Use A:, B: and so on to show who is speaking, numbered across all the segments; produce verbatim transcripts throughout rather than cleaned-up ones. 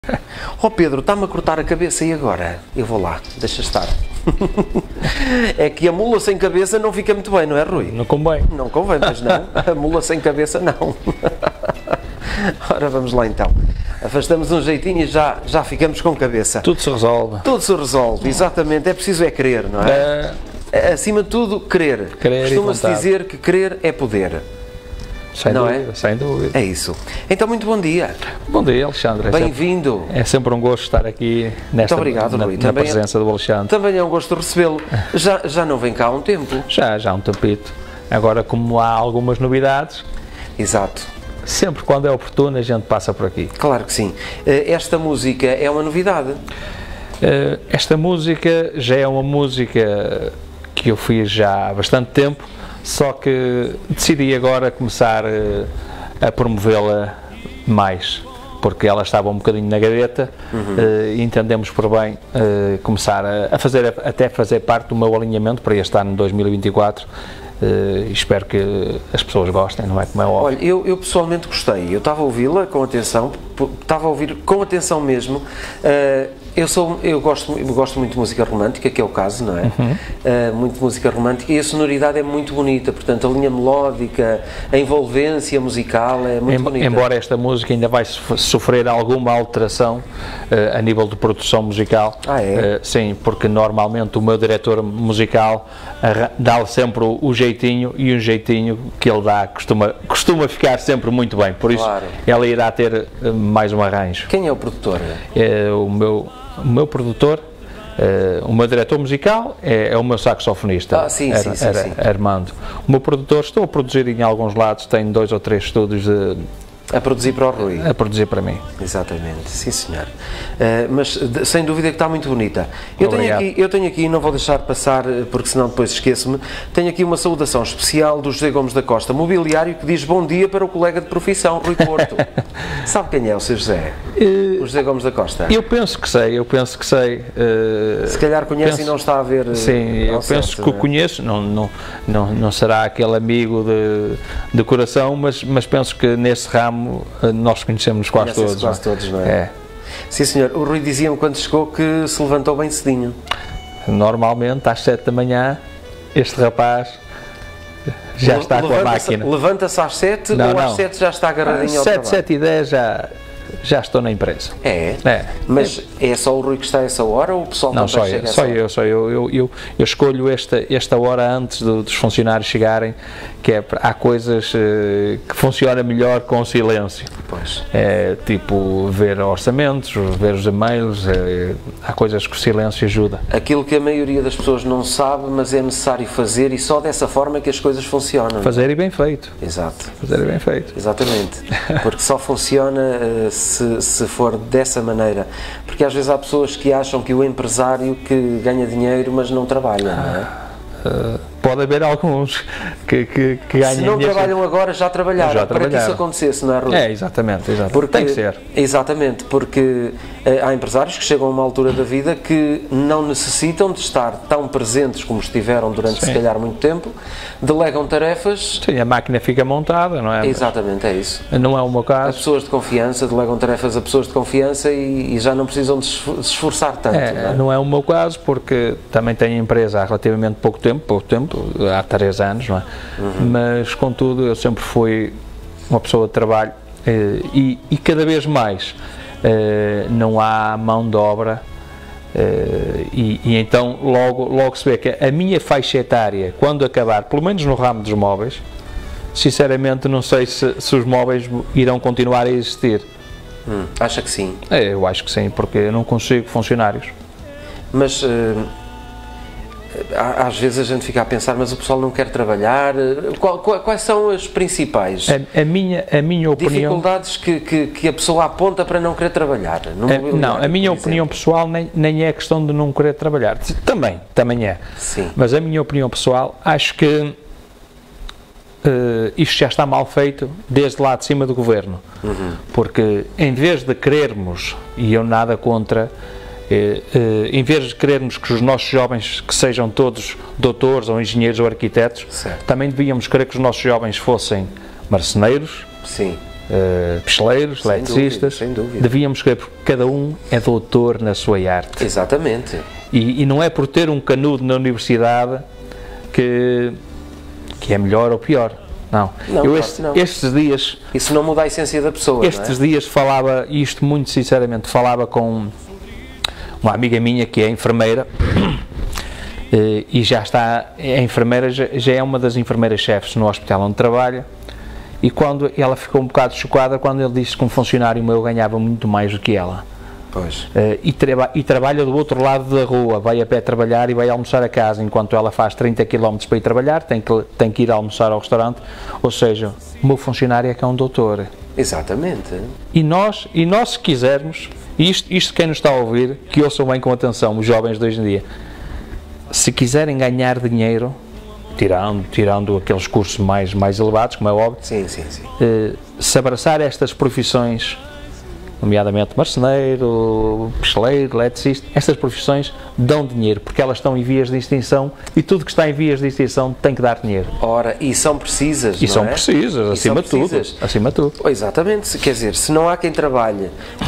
A: Ó oh Pedro, está-me a cortar a cabeça e agora? Eu vou lá, deixa estar. É que a mula sem cabeça não fica muito bem, não é, Rui?
B: Não convém.
A: Não convém, mas não. A mula sem cabeça não. Ora, vamos lá então. Afastamos um jeitinho e já, já ficamos com cabeça.
B: Tudo se resolve.
A: Tudo se resolve, exatamente. É preciso é querer, não é? é... Acima de tudo, querer.
B: Querer
A: Costuma-se dizer que querer é poder.
B: Sem
A: não
B: dúvida,
A: é?
B: sem dúvida.
A: É isso. Então, muito bom dia.
B: Bom dia, Alexandre. É
A: Bem-vindo.
B: sempre, é sempre um gosto estar aqui nesta,
A: muito obrigado,
B: na,
A: Rui.
B: na
A: Também
B: presença
A: é,
B: do Alexandre.
A: Também é um gosto recebê-lo. Já, já não vem cá há um tempo.
B: Já, já há um tempito. Agora, como há algumas novidades...
A: Exato.
B: Sempre quando é oportuno a gente passa por aqui.
A: Claro que sim. Esta música é uma novidade?
B: Esta música já é uma música que eu fiz já há bastante tempo, só que decidi agora começar a promovê-la mais, porque ela estava um bocadinho na gaveta. Uhum. E entendemos por bem começar a fazer, até fazer parte do meu alinhamento para este ano dois mil e vinte e quatro. Uh, espero que as pessoas gostem, não é como é óbvio.
A: Olha, eu, eu pessoalmente gostei, eu estava a ouvi-la com atenção, estava a ouvir com atenção mesmo. Uh, eu, sou, eu, gosto, eu gosto muito de música romântica, que é o caso, não é? Uhum. Uh, muito música romântica, e a sonoridade é muito bonita, portanto, a linha melódica, a envolvência musical é muito em, bonita.
B: Embora esta música ainda vai sofrer alguma alteração uh, a nível de produção musical.
A: Ah, é?
B: Uh, sim, porque normalmente o meu diretor musical dá-lhe sempre o, o jeitinho, e um jeitinho que ele dá costuma, costuma ficar sempre muito bem, por isso claro. Ela irá ter uh, mais um arranjo.
A: Quem é o produtor?
B: É, o, meu, o meu produtor, uh, o meu diretor musical é, é o meu saxofonista,
A: ah, sim,
B: Ar,
A: sim, sim,
B: Ar,
A: sim.
B: Armando. O meu produtor, estou a produzir em alguns lados, tenho dois ou três estúdios de...
A: A produzir para o Rui.
B: A produzir para mim.
A: Exatamente, sim senhor. Uh, mas de, sem dúvida que está muito bonita. Eu tenho, aqui, eu tenho aqui, não vou deixar passar, porque senão depois esqueço-me, tenho aqui uma saudação especial do José Gomes da Costa, mobiliário, que diz bom dia para o colega de profissão, Rui Porto. Sabe quem é o seu José? Uh, o José Gomes da Costa?
B: Eu penso que sei, eu penso que sei. Uh,
A: Se calhar conhece
B: penso,
A: e não está a ver.
B: Sim, eu
A: certo,
B: penso que o conheço, não, não, não, não será aquele amigo de, de coração, mas, mas penso que nesse ramo nós conhecemos quase todos.
A: quase
B: não?
A: todos, não é?
B: É.
A: Sim senhor, o Rui dizia-me quando chegou que se levantou bem cedinho.
B: Normalmente às sete da manhã este rapaz já está com a máquina.
A: Levanta-se às sete
B: não,
A: ou
B: não.
A: às sete já está agarradinho ao
B: sete,
A: trabalho?
B: sete e dez já, já estou na empresa.
A: É?
B: É.
A: Mas é. é só o Rui que está a essa hora ou o pessoal
B: não,
A: também
B: só
A: chega
B: eu,
A: a
B: só
A: essa
B: eu, só eu, eu, eu, eu escolho esta, esta hora antes do, dos funcionários chegarem, que é, há coisas uh, que funcionam melhor com silêncio.
A: Pois.
B: É, tipo ver orçamentos, ver os e-mails, é, há coisas que o silêncio ajuda.
A: Aquilo que a maioria das pessoas não sabe, mas é necessário fazer, e só dessa forma que as coisas funcionam.
B: Fazer e bem feito.
A: Exato.
B: Fazer e bem feito.
A: Exatamente. Porque só funciona uh, se, se for dessa maneira. Porque às vezes há pessoas que acham que o empresário que ganha dinheiro, mas não trabalha, não é?
B: Uh, pode haver alguns que, que, que ganham
A: dinheiro. Se não
B: dinheiro,
A: trabalham agora, já trabalharam,
B: já
A: para
B: trabalharam.
A: que isso acontecesse, não é, Rui?
B: É, exatamente, exatamente.
A: Porque,
B: tem que ser.
A: Exatamente, porque uh, há empresários que chegam a uma altura da vida que não necessitam de estar tão presentes como estiveram durante, Sim. se calhar, muito tempo, delegam tarefas...
B: Sim, a máquina fica montada, não é?
A: Exatamente, é isso.
B: Não é o meu caso.
A: As pessoas de confiança, delegam tarefas a pessoas de confiança e, e já não precisam de se esforçar tanto.
B: É,
A: não é?
B: Não é o meu caso, porque também tenho empresa há relativamente pouco tempo, pouco tempo, há três anos, não é? Uhum. Mas, contudo, eu sempre fui uma pessoa de trabalho e, e cada vez mais não há mão de obra e, e então logo, logo se vê que a minha faixa etária, quando acabar, pelo menos no ramo dos móveis, sinceramente não sei se, se os móveis irão continuar a existir.
A: Hum, acha que sim?
B: É, eu acho que sim, porque eu não consigo funcionários.
A: Mas... Uh... Às vezes a gente fica a pensar, mas o pessoal não quer trabalhar. Qual, quais são as principais
B: a, a minha, a minha opinião,
A: dificuldades que, que, que a pessoa aponta para não querer trabalhar?
B: A, não, a minha opinião pessoal nem, nem é questão de não querer trabalhar. Também, também é.
A: Sim.
B: Mas a minha opinião pessoal, acho que uh, isto já está mal feito desde lá de cima do governo. Uhum. Porque em vez de querermos, e eu nada contra, Eh, eh, em vez de querermos que os nossos jovens que sejam todos doutores ou engenheiros ou arquitetos,
A: certo.
B: Também devíamos querer que os nossos jovens fossem marceneiros,
A: Sim.
B: uh, picheleiros,
A: sem
B: eletricistas,
A: dúvida, sem dúvida.
B: Devíamos escolher porque cada um é doutor na sua arte.
A: Exatamente.
B: E, e não é por ter um canudo na universidade que, que é melhor ou pior. Não.
A: Não,
B: Eu
A: claro
B: este,
A: não.
B: Estes dias...
A: Isso não muda a essência da pessoa,
B: Estes
A: não é?
B: dias falava, e isto muito sinceramente, falava com uma amiga minha que é enfermeira, e já está, a enfermeira já, já é uma das enfermeiras-chefes no hospital onde trabalha, e quando ela ficou um bocado chocada quando ele disse que um funcionário meu ganhava muito mais do que ela.
A: Pois.
B: Uh, e, traba e trabalha do outro lado da rua, vai a pé trabalhar e vai almoçar a casa, enquanto ela faz trinta quilómetros para ir trabalhar, tem que, tem que ir almoçar ao restaurante, ou seja, o meu funcionário é que é um doutor.
A: Exatamente.
B: E nós, e nós se quisermos, e isto, isto quem nos está a ouvir, que ouçam bem com atenção, os jovens de hoje em dia, se quiserem ganhar dinheiro, tirando, tirando aqueles cursos mais, mais elevados, como é óbvio,
A: sim, sim, sim.
B: Uh, se abraçar estas profissões, nomeadamente marceneiro, picheleiro, eletricista, estas profissões dão dinheiro, porque elas estão em vias de extinção e tudo que está em vias de extinção tem que dar dinheiro.
A: Ora, e são precisas,
B: E
A: não
B: são
A: é?
B: precisas,
A: E
B: acima
A: são
B: de tudo.
A: precisas.
B: Acima de tudo.
A: Oh, exatamente, quer dizer, se não há quem trabalhe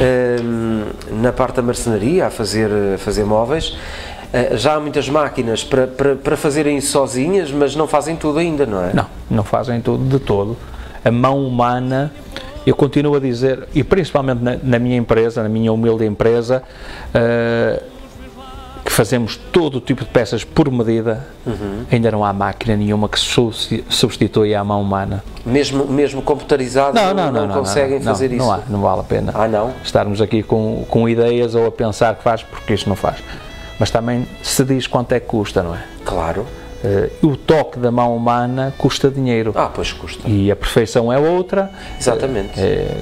A: hum, na parte da marcenaria a fazer, a fazer móveis, uh, já há muitas máquinas para, para, para fazerem isso sozinhas, mas não fazem tudo ainda, não é?
B: Não, não fazem tudo de todo. A mão humana, eu continuo a dizer, e principalmente na, na minha empresa, na minha humilde empresa, uh, que fazemos todo o tipo de peças por medida, uhum. ainda não há máquina nenhuma que substitua a mão humana.
A: Mesmo, mesmo computarizado
B: não,
A: não,
B: não,
A: não,
B: não
A: conseguem
B: não,
A: fazer
B: não,
A: isso?
B: Não há, não vale a pena
A: ah, não?
B: estarmos aqui com, com ideias ou a pensar que faz, porque isto não faz. Mas também se diz quanto é que custa, não é?
A: Claro.
B: Uh, o toque da mão humana custa dinheiro.
A: Ah, pois custa.
B: E a perfeição é outra.
A: Exatamente.
B: É,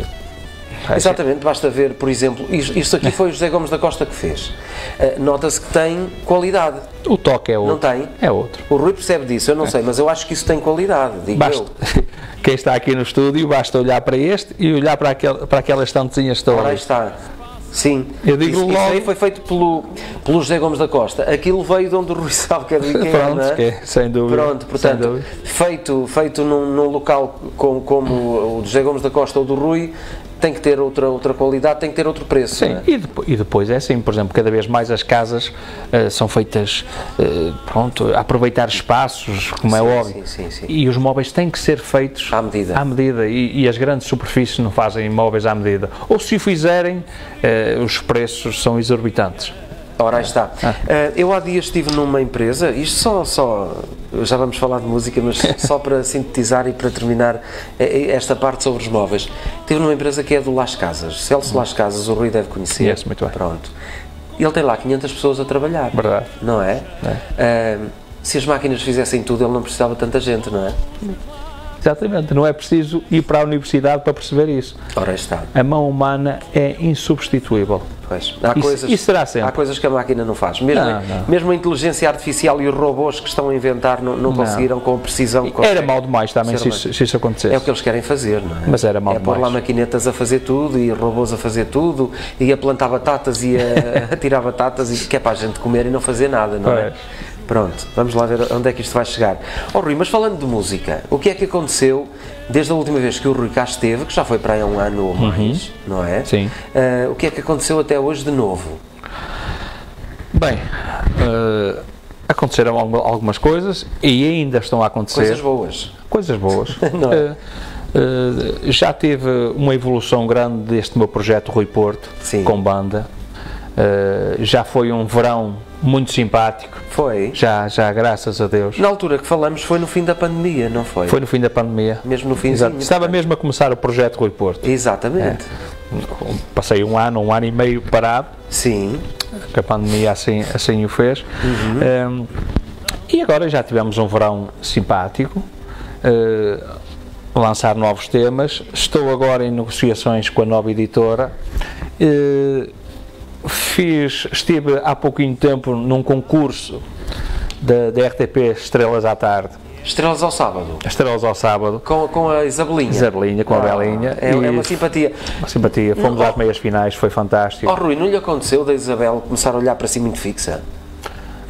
B: é,
A: Exatamente, basta ver, por exemplo, isto aqui foi o José Gomes da Costa que fez. Uh, Nota-se que tem qualidade.
B: O toque é outro.
A: Não tem?
B: É outro.
A: O Rui percebe disso, eu não sei, mas eu acho que isso tem qualidade, digo
B: basta,
A: eu.
B: Quem está aqui no estúdio, basta olhar para este e olhar para, aquele, para aquelas estantezinhas todas.
A: Ora, aí está. Sim,
B: eu digo
A: isso,
B: logo...
A: isso aí foi feito pelo, pelo José Gomes da Costa. Aquilo veio de onde o Rui sabe que é do IKEA,
B: Pronto,
A: não é?
B: Que é, sem dúvida.
A: Pronto, portanto,
B: dúvida.
A: feito, feito num, num local como, como o José Gomes da Costa ou do Rui, tem que ter outra, outra qualidade, tem que ter outro preço.
B: Sim,
A: não é?
B: e, depois, e depois é assim, por exemplo, cada vez mais as casas uh, são feitas, uh, pronto, a aproveitar espaços, como
A: sim,
B: é óbvio,
A: sim, sim, sim.
B: E os móveis têm que ser feitos
A: à medida,
B: à medida e, e as grandes superfícies não fazem móveis à medida, ou se o fizerem, uh, os preços são exorbitantes.
A: Ora, aí está.
B: Ah.
A: Uh, eu há dias estive numa empresa, isto só, só, já vamos falar de música, mas só para sintetizar e para terminar esta parte sobre os móveis. Estive numa empresa que é do Las Casas, Celso Las Casas, o Rui deve conhecer.
B: Yes, muito bem.
A: Pronto. Ele tem lá quinhentas pessoas a trabalhar.
B: Verdade.
A: Não é?
B: é.
A: Uh, se as máquinas fizessem tudo, ele não precisava de tanta gente, não é?
B: Exatamente, não é preciso ir para a universidade para perceber isso.
A: Ora, está.
B: A mão humana é insubstituível.
A: Pois. Há,
B: isso,
A: coisas,
B: isso será sempre.
A: Há coisas que a máquina não faz. Mesmo,
B: não, não.
A: mesmo a inteligência artificial e os robôs que estão a inventar não, não, não. conseguiram com a precisão que
B: Era mal demais também se isso, se isso acontecesse.
A: É o que eles querem fazer, não é?
B: Mas era mal
A: é
B: demais.
A: pôr lá maquinetas a fazer tudo e robôs a fazer tudo e a plantar batatas e a, a tirar batatas e que é para a gente comer e não fazer nada, não é?
B: Pois.
A: Pronto, vamos lá ver onde é que isto vai chegar. Ó oh, Rui, mas falando de música, o que é que aconteceu desde a última vez que o Rui cá esteve, que já foi para aí há um ano ou mais, uhum. não é?
B: Sim.
A: Uh, o que é que aconteceu até hoje de novo?
B: Bem, uh, aconteceram algumas coisas e ainda estão a acontecer.
A: Coisas boas.
B: Coisas boas.
A: não é?
B: uh, uh, já teve uma evolução grande deste meu projeto Rui Porto,
A: Sim.
B: com banda. Uh, já foi um verão muito simpático.
A: Foi?
B: Já, já, graças a Deus.
A: Na altura que falamos foi no fim da pandemia, não foi?
B: Foi no fim da pandemia.
A: Mesmo no finzinho.
B: Estava mesmo a começar o projeto Rui Porto.
A: Exatamente.
B: É. Passei um ano, um ano e meio parado.
A: Sim.
B: Que a pandemia assim, assim o fez.
A: Uhum.
B: Um, e agora já tivemos um verão simpático. Uh, lançar novos temas. Estou agora em negociações com a nova editora. Uh, Fiz, estive há pouquinho tempo num concurso da, da R T P Estrelas à Tarde.
A: Estrelas ao sábado?
B: Estrelas ao sábado.
A: Com, com a Isabelinha?
B: Isabelinha, com
A: ah,
B: a Belinha.
A: É, é uma simpatia.
B: Uma simpatia. Fomos não, às meias finais, foi fantástico.
A: Oh Rui, não lhe aconteceu da Isabel começar a olhar para si muito fixa?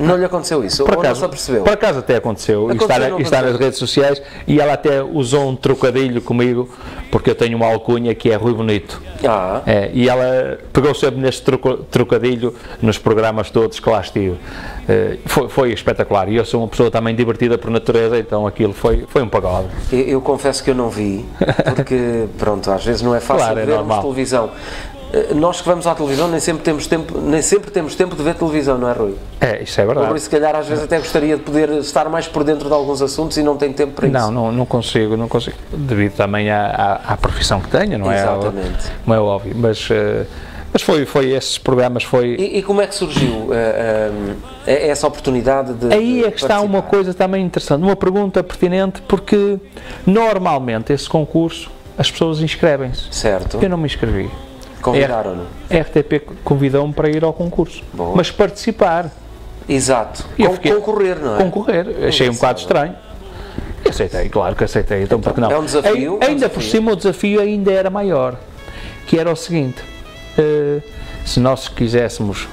A: Não lhe aconteceu isso?
B: Por
A: ou
B: acaso,
A: não se apercebeu?
B: Por acaso até aconteceu, aconteceu e está, na, está nas redes sociais, e ela até usou um trocadilho comigo, porque eu tenho uma alcunha que é Rui Bonito.
A: Ah.
B: É, e ela pegou sempre neste troco, trocadilho nos programas todos que lá estive. É, foi, foi espetacular, e eu sou uma pessoa também divertida por natureza, então aquilo foi, foi um pagode.
A: Eu, eu confesso que eu não vi, porque pronto, às vezes não é fácil
B: claro, é
A: vermos
B: normal.
A: televisão. Nós que vamos à televisão nem sempre temos tempo, nem sempre temos tempo de ver televisão, não é, Rui?
B: É, isso é verdade.
A: Por isso, se calhar, às vezes até gostaria de poder estar mais por dentro de alguns assuntos e não tem tempo para
B: não,
A: isso.
B: Não, não consigo, não consigo, devido também à, à, à profissão que tenho, não é?
A: Exatamente.
B: Não é óbvio, mas, mas foi, foi esses programas, foi...
A: E, e como é que surgiu uh, uh, essa oportunidade de
B: Aí
A: de
B: é que está uma coisa também interessante, uma pergunta pertinente, porque normalmente esse concurso as pessoas inscrevem-se.
A: Certo.
B: Eu não me inscrevi.
A: Convidaram-no?
B: A R T P convidou-me para ir ao concurso,
A: Boa.
B: mas participar.
A: Exato.
B: E
A: Com,
B: fiquei,
A: concorrer, não é?
B: Concorrer. Achei um bocado estranho. Aceitei, claro que aceitei. Então, porque não?
A: É um desafio.
B: Aí,
A: é um
B: ainda
A: desafio.
B: por cima o desafio ainda era maior, que era o seguinte, uh, se nós quiséssemos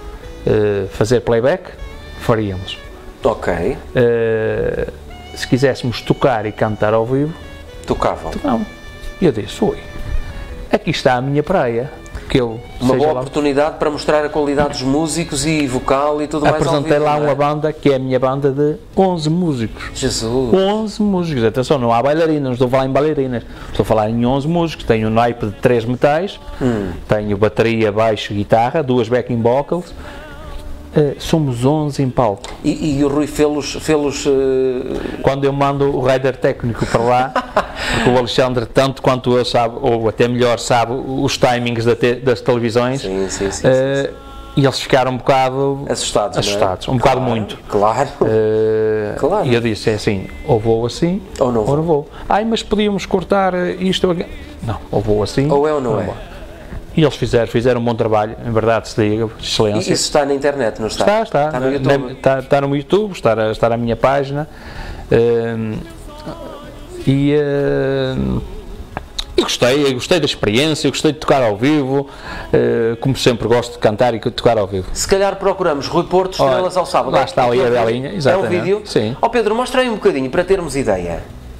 B: uh, fazer playback, faríamos.
A: Ok.
B: Uh, se quiséssemos tocar e cantar ao vivo,
A: tocavam.
B: Tocavam. E eu disse, ui, aqui está a minha praia. Que eu,
A: uma boa
B: lá,
A: oportunidade para mostrar a qualidade dos músicos e vocal e tudo mais.
B: Apresentei
A: ao vivo,
B: lá
A: não é?
B: uma banda que é a minha banda de onze músicos.
A: Jesus!
B: onze músicos, atenção, não há bailarinas, não estou a falar em bailarinas, estou a falar em onze músicos. Tenho um naipe de três metais, hum. tenho bateria, baixo, guitarra, duas backing vocals. Uh, somos onze em palco.
A: E, e o Rui fê-los... fê-los uh...
B: Quando eu mando o rider técnico para lá, porque o Alexandre, tanto quanto eu sabe, ou até melhor sabe, os timings da te, das televisões,
A: sim, sim, sim,
B: uh,
A: sim, sim.
B: e eles ficaram um bocado
A: assustados,
B: assustados
A: não é?
B: um
A: claro,
B: bocado muito.
A: Claro.
B: Uh,
A: claro.
B: E eu disse, é assim, ou vou assim,
A: ou não,
B: ou não vou. Ai, mas podíamos cortar isto ou aquilo. Não, ou vou assim,
A: ou é ou não, não é.
B: Vou. E eles fizeram, fizeram um bom trabalho, em verdade se diga, excelência.
A: E isso está na internet, não está?
B: Está, está.
A: Está no YouTube?
B: Está, está no YouTube, está, está na minha página. Uh, e, uh, e gostei, eu gostei da experiência, gostei de tocar ao vivo, uh, como sempre gosto de cantar e de tocar ao vivo.
A: Se calhar procuramos Rui Porto, Estrelas ao Sábado.
B: Lá está ali a belinha, exatamente.
A: É um vídeo?
B: Sim.
A: Ó oh, Pedro, mostra aí um bocadinho para termos ideia.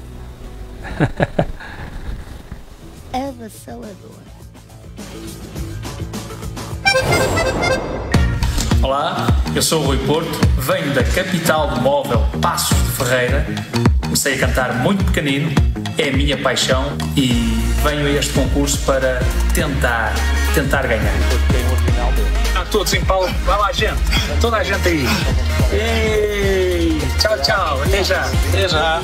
C: Avassalador.
D: Olá, eu sou o Rui Porto, venho da capital do móvel, Passos de Ferreira. Comecei a cantar muito pequenino, é a minha paixão e venho a este concurso para tentar, tentar ganhar. Estão todos em palco, vai lá gente, toda a gente aí. Ei, tchau, tchau, até já, até já.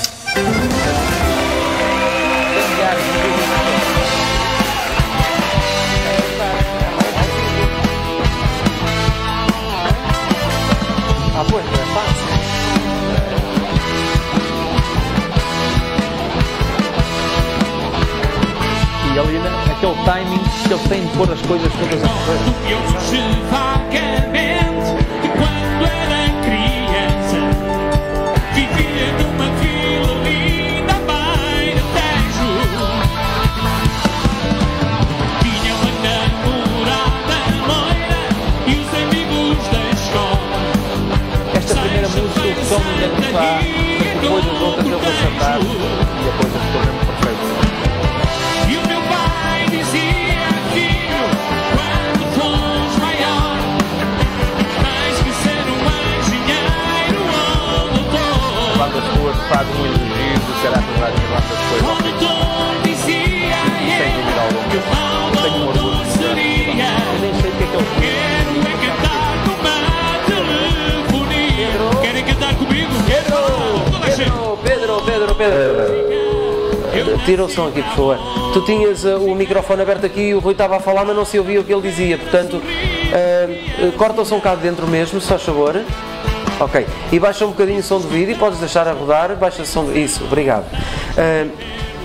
A: Ah, pois, não é fácil.
B: E ali, aquele timing que eles têm de pôr as coisas todas a correr.
E: Eu surgi vagamente de quando era criança. Vivia numa vila linda à beira do Tejo. Tinha uma namorada loira e os amigos da escola.
B: Esta primeira música, o som ainda não está, mas depois as outras eu vou cantar e a coisa ficou mesmo perfeita.
E: E o meu pai dizia, filho, quando fores maior, tens que ser um engenheiro ou doutor.
B: Quando as pessoas fazem um elogio do caráter das nossas coisas,
E: O doutor dizia, que mal doutor seria.
B: eu nem sei o que é que ele
E: Quero é cantar numa telefonia. Querem cantar comigo?
A: Pedro, Pedro, Pedro, Pedro. Tira o som aqui, por favor. Tu tinhas uh, o microfone aberto aqui e o Rui estava a falar, mas não se ouvia o que ele dizia. Portanto, uh, uh, corta o som cá de dentro mesmo, se faz favor. Ok. E baixa um bocadinho o som do vídeo, podes deixar a rodar. Baixa o som do... Isso, obrigado. Uh,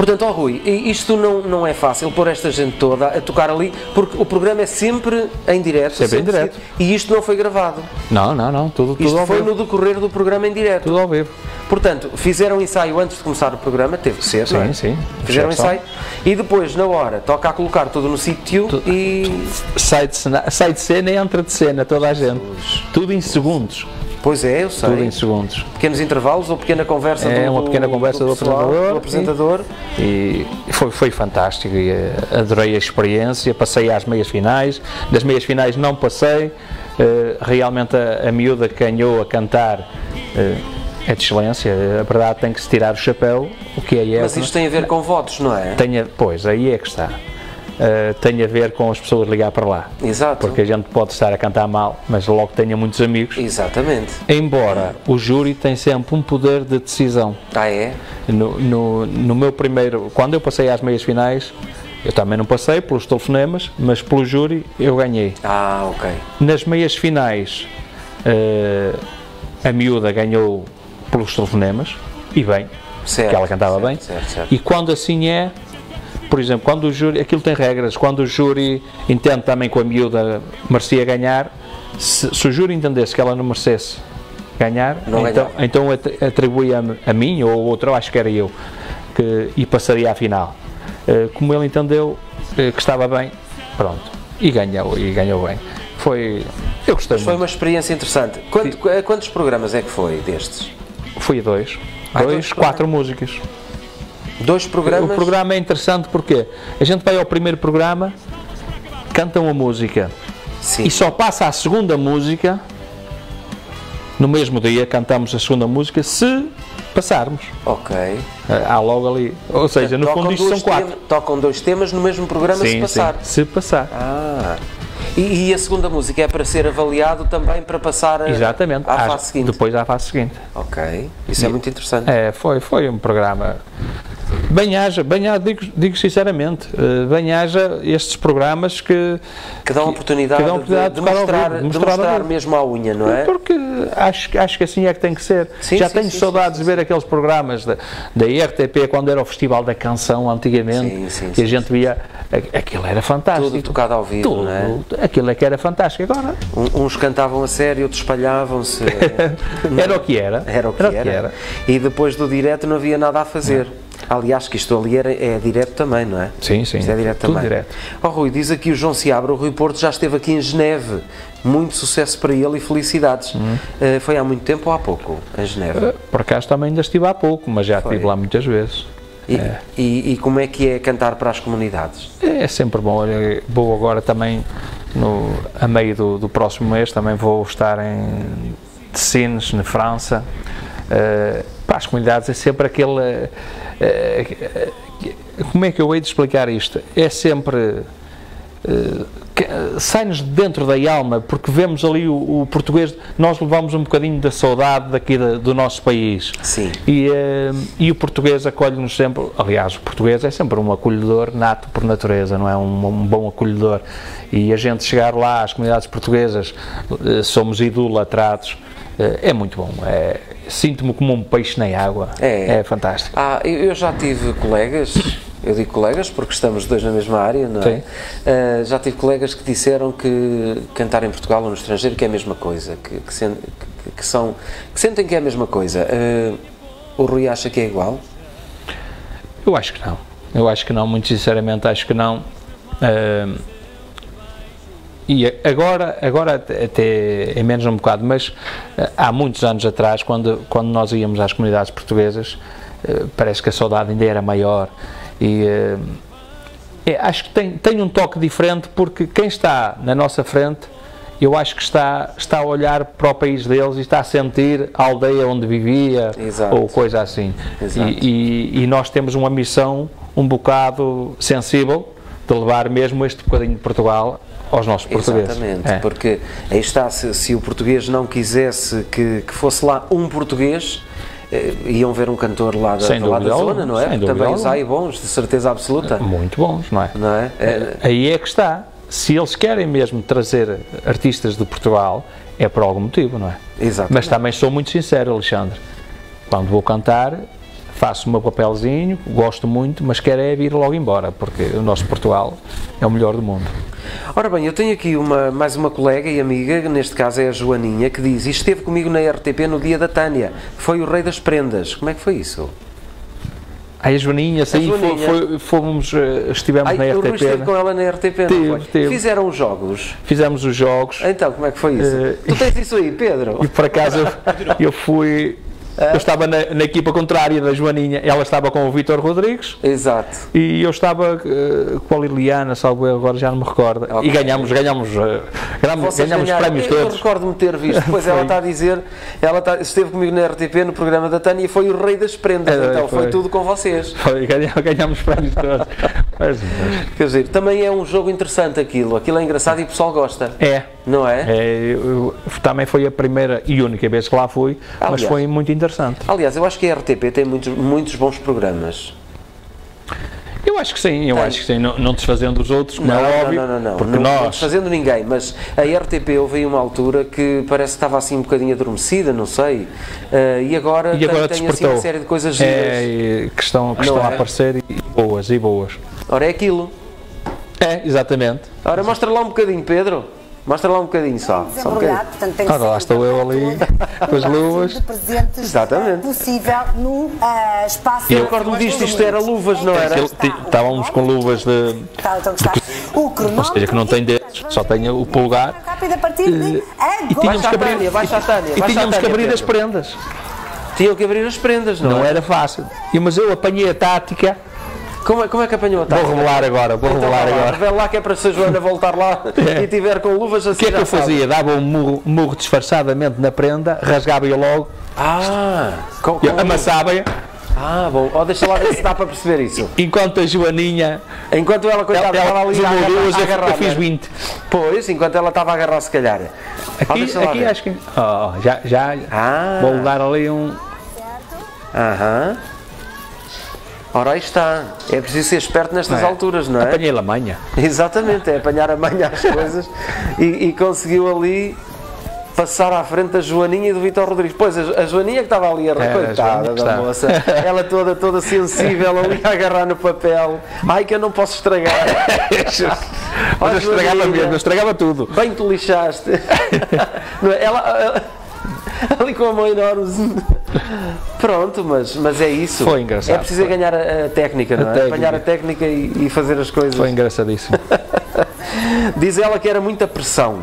A: Portanto, ó Rui, isto não, não é fácil pôr esta gente toda a tocar ali, porque o programa é sempre em direto.
B: Sempre em direto.
A: E isto não foi gravado.
B: Não, não, não, tudo, tudo
A: Isto
B: ao
A: foi
B: vivo.
A: no decorrer do programa em direto.
B: Tudo ao vivo.
A: Portanto, fizeram um ensaio antes de começar o programa, teve que ser,
B: Sim,
A: não é?
B: sim.
A: Fizeram um
B: Percepção.
A: ensaio e depois, na hora, toca a colocar tudo no sítio e...
B: Sai de, cena, sai de cena e entra de cena, toda a gente. Tudo em segundos.
A: Pois é, eu sei.
B: Tudo em segundos.
A: Pequenos intervalos ou pequena conversa
B: É
A: do,
B: uma pequena conversa do,
A: pessoal,
B: apresentador.
A: do apresentador.
B: E, e foi, foi fantástico. E, eh, adorei a experiência. Passei às meias finais. Das meias finais não passei. Eh, realmente a, a miúda que ganhou a cantar eh, é de excelência. A verdade tem que se tirar o chapéu. O que é
A: Mas isto tem a ver com votos, não é?
B: Tenha, pois, aí é que está. Uh, tem a ver com as pessoas ligar para lá.
A: Exato.
B: Porque a gente pode estar a cantar mal, mas logo tenha muitos amigos.
A: Exatamente.
B: Embora o júri tem sempre um poder de decisão.
A: Ah, é?
B: No, no, no meu primeiro, quando eu passei às meias finais, eu também não passei pelos telefonemas, mas pelo júri eu ganhei.
A: Ah, ok.
B: Nas meias finais, uh, a miúda ganhou pelos telefonemas, e bem,
A: Certo,
B: que ela cantava
A: certo,
B: bem.
A: certo, certo.
B: E quando assim é, por exemplo, quando o júri, aquilo tem regras, quando o júri entende também que a miúda merecia ganhar, se, se o júri entendesse que ela não merecesse ganhar,
A: Não
B: então,
A: ganhava.
B: então atribui a, a mim ou a outro, eu acho que era eu, que, e passaria à final. Uh, como ele entendeu uh, que estava bem, pronto, e ganhou, e ganhou bem. Foi, eu gostei
A: Foi
B: muito.
A: uma experiência interessante. Quanto, quantos programas é que foi destes?
B: Fui a dois,
A: Ah,
B: dois,
A: dois
B: quatro músicas.
A: Dois programas?
B: O programa é interessante porque a gente vai ao primeiro programa, cantam a música
A: Sim.
B: e só passa a segunda música, no mesmo dia cantamos a segunda música, se passarmos.
A: Ok.
B: Há logo ali, ou seja, no
A: Tocam
B: fundo isto são
A: dois
B: quatro.
A: temas- tocam dois temas no mesmo programa se passar.
B: Sim, se passar.
A: Ah. E, e a segunda música é para ser avaliado também para passar a,
B: Exatamente,
A: à
B: às-
A: fase seguinte?
B: depois à fase seguinte.
A: Ok. Isso é muito interessante.
B: É, foi, foi um programa. Bem haja, bem haja, digo, digo sinceramente, eh, bem haja estes programas que,
A: Que dão a oportunidade,
B: que dão a oportunidade
A: de,
B: de
A: de
B: tocar ao
A: mostrar,
B: vivo, de
A: de
B: mostrar ao
A: mostrar
B: vivo.
A: mesmo à unha, não é?
B: Porque acho, acho que assim é que tem que ser.
A: Sim,
B: Já
A: sim,
B: tenho
A: sim,
B: saudades
A: sim,
B: de ver aqueles programas da, da R T P quando era o Festival da Canção antigamente,
A: Sim, sim,
B: e
A: sim,
B: a gente via, a- aquilo era fantástico.
A: Tudo tocado ao vivo,
B: Tudo,
A: não é?
B: aquilo é que era fantástico. Agora
A: Um- Uns cantavam a sério, outros espalhavam-se.
B: era o que era.
A: Era o que era. E depois do direto não havia nada a fazer. Aliás, que isto ali era, é direto também, não é?
B: Sim, sim.
A: Isto é direto
B: Tudo
A: também.
B: direto.
A: Oh, Rui, diz aqui o João Seabra, o Rui Porto já esteve aqui em Geneve. Muito sucesso para ele e felicidades.
B: Uhum.
A: Eh, foi há muito tempo ou há pouco, em Geneve?
B: Por acaso também ainda estive há pouco, mas já
A: Foi.
B: estive lá muitas vezes.
A: E, e, e como é que é cantar para as comunidades?
B: É sempre bom. Olha, vou agora também, no, a meio do, do próximo mês, também vou estar em Sines, na França. Uh, para as comunidades é sempre aquele. Uh, uh, como é que eu hei de explicar isto? É sempre. Uh, sai-nos de dentro da alma, porque vemos ali o, o português, nós levamos um bocadinho da saudade daqui da, do nosso país.
A: Sim.
B: E, uh, e o português acolhe-nos sempre, aliás, o português é sempre um acolhedor nato por natureza, não é? Um, um bom acolhedor. E a gente chegar lá, às comunidades portuguesas, uh, somos idolatrados, uh, é muito bom. É, sinto-me como um peixe na água.
A: É.
B: É fantástico.
A: Ah, eu eu já tive colegas, eu digo colegas porque estamos dois na mesma área, não é?
B: Sim.
A: Ah, já tive colegas que disseram que cantar em Portugal ou no estrangeiro que é a mesma coisa, que, que, sen- que- que são, que sentem que é a mesma coisa. Ah, o Rui acha que é igual?
B: Eu acho que não. Eu acho que não, muito sinceramente acho que não. Uh, e agora, agora até é menos um bocado, mas uh, há muitos anos atrás, quando, quando nós íamos às comunidades portuguesas, uh, parece que a saudade ainda era maior. E uh, é, acho que tem, tem um toque diferente, porque quem está na nossa frente, eu acho que está, está a olhar para o país deles e está a sentir a aldeia onde vivia.
A: Exato.
B: Ou coisa assim.
A: Exato.
B: E, e, e nós temos uma missão um bocado sensível de levar mesmo este bocadinho de Portugal aos nossos portugueses.
A: Exatamente,
B: É.
A: porque aí está, se, se o português não quisesse que, que fosse lá um português, eh, iam ver um cantor lá da,
B: Sem
A: lá da
B: dúvida
A: zona,
B: alguma,
A: não é?
B: sem
A: Porque
B: dúvida
A: também os há
B: alguma.
A: e bons, de certeza absoluta,
B: Muito bons, não é?
A: não é? Eh,
B: Aí é que está. Se eles querem mesmo trazer artistas de Portugal, é por algum motivo, não é?
A: Exatamente.
B: Mas também sou muito sincero, Alexandre. Quando vou cantar, faço o meu papelzinho, gosto muito, mas quero é vir logo embora, porque o nosso Portugal é o melhor do mundo.
A: Ora bem, eu tenho aqui uma, mais uma colega e amiga, neste caso é a Joaninha, que diz: esteve comigo na R T P no dia da Tânia, foi o rei das prendas. Como é que foi isso?
B: Aí a Joaninha, sim,
A: Joaninha.
B: Foi, foi, fomos, estivemos
A: Ai,
B: na
A: o
B: R T P.
A: Rui esteve com ela na R T P,
B: Teve,
A: não foi?
B: teve.
A: Fizeram os jogos.
B: Fizemos os jogos.
A: Então, como é que foi isso?
B: Uh,
A: tu tens isso aí, Pedro?
B: E por acaso eu, eu fui. Eu estava na, na equipa contrária da Joaninha, ela estava com o Vítor Rodrigues.
A: Exato.
B: E eu estava uh, com a Liliana, salvo eu, agora já não me recordo.
A: Okay.
B: E ganhámos, ganhámos, uh, ganhámos, ganhámos os prémios
A: eu,
B: todos.
A: Eu recordo-me ter visto. Depois ela está a dizer, ela está, esteve comigo na R T P no programa da Tânia e foi o rei das prendas. É, então foi. foi tudo com vocês.
B: Foi, ganhámos, ganhámos os prémios todos. Mas, mas...
A: Quer dizer, também é um jogo interessante aquilo. Aquilo é engraçado e o pessoal gosta.
B: É.
A: Não é?
B: é eu, eu, também foi a primeira e única vez que lá fui, aliás, mas foi muito interessante.
A: Aliás, eu acho que a R T P tem muitos, muitos bons programas.
B: Eu acho que sim, eu tem. acho que sim, não, não desfazendo os outros, como
A: não,
B: é óbvio.
A: Não, não, não,
B: porque
A: não,
B: nós...
A: não desfazendo ninguém, mas a R T P houve aí uma altura que parece que estava assim um bocadinho adormecida, não sei, uh, e agora,
B: e agora
A: tem, tem assim uma série de coisas giras.
B: É, que estão, que estão
A: é?
B: a aparecer e boas, e boas.
A: Ora, é aquilo.
B: É, exatamente.
A: Ora, mostra lá um bocadinho, Pedro. Mostra lá um bocadinho só. só um bocadinho.
C: Portanto, tem que
B: Ora, lá estou eu ali com as luvas.
C: De presentes
A: Exatamente.
C: Possível no uh, espaço.
A: Eu recordo-me disto, isto era luvas, não era?
B: Estávamos com luvas de.
C: Está, então está. O cronómetro.
B: Ou seja, que não tem dedos, só tem o polegar.
C: Rápido a partir de
B: E tínhamos que abrir,
A: baixa a Tânia,
B: e tínhamos que abrir
A: Pedro.
B: as prendas.
A: Tinham que abrir as prendas, não,
B: Não
A: é?
B: era fácil. E, mas eu apanhei a tática.
A: Como é, como é que apanhou a tática?
B: Vou revelar agora, vou
A: então,
B: revelar
A: lá,
B: agora.
A: Revela lá que é para se a Joana voltar lá
B: É.
A: e tiver com luvas assim.
B: O que é que eu fazia? Dava um murro, murro disfarçadamente na prenda, rasgava-a logo,
A: Ah, com, com...
B: amassava-a,
A: Ah, bom. Oh, deixa lá ver se dá para perceber isso.
B: enquanto a Joaninha.
A: Enquanto ela, coitada,
B: Ela,
A: estava
B: ela
A: ali a
B: desmou duas,
A: agarrar, a
B: eu,
A: agarrar,
B: eu fiz
A: né?
B: vinte.
A: Pois, enquanto ela estava a agarrar, se calhar. Oh,
B: Aqui,
A: deixa lá
B: aqui
A: ver.
B: acho que. Oh, já, já.
A: Ah.
B: Vou dar ali um.
A: Aham. Ora, aí está. É preciso ser esperto nestas
B: É.
A: alturas, não é?
B: Apanhei-la manha.
A: Exatamente, é apanhar a manha às coisas e, e conseguiu ali passar à frente da Joaninha e do Vítor Rodrigues. Pois, a, a Joaninha que estava ali a
B: É, a
A: coitada
B: Joaninha que
A: da
B: está.
A: moça, ela toda, toda sensível ali a agarrar no papel. Ai, que eu não posso estragar.
B: Mas eu
A: Ó,
B: estragava
A: Joaninha,
B: mesmo, eu estragava tudo.
A: bem te lixaste. Não é? Ela, ela- ali com a mão enorme. Pronto, mas, mas é isso.
B: Foi engraçado,
A: É preciso
B: foi.
A: ganhar a, a técnica, não é?
B: técnica.
A: Apanhar a técnica e, e fazer as coisas.
B: Foi engraçadíssimo.
A: Diz ela que era muita pressão.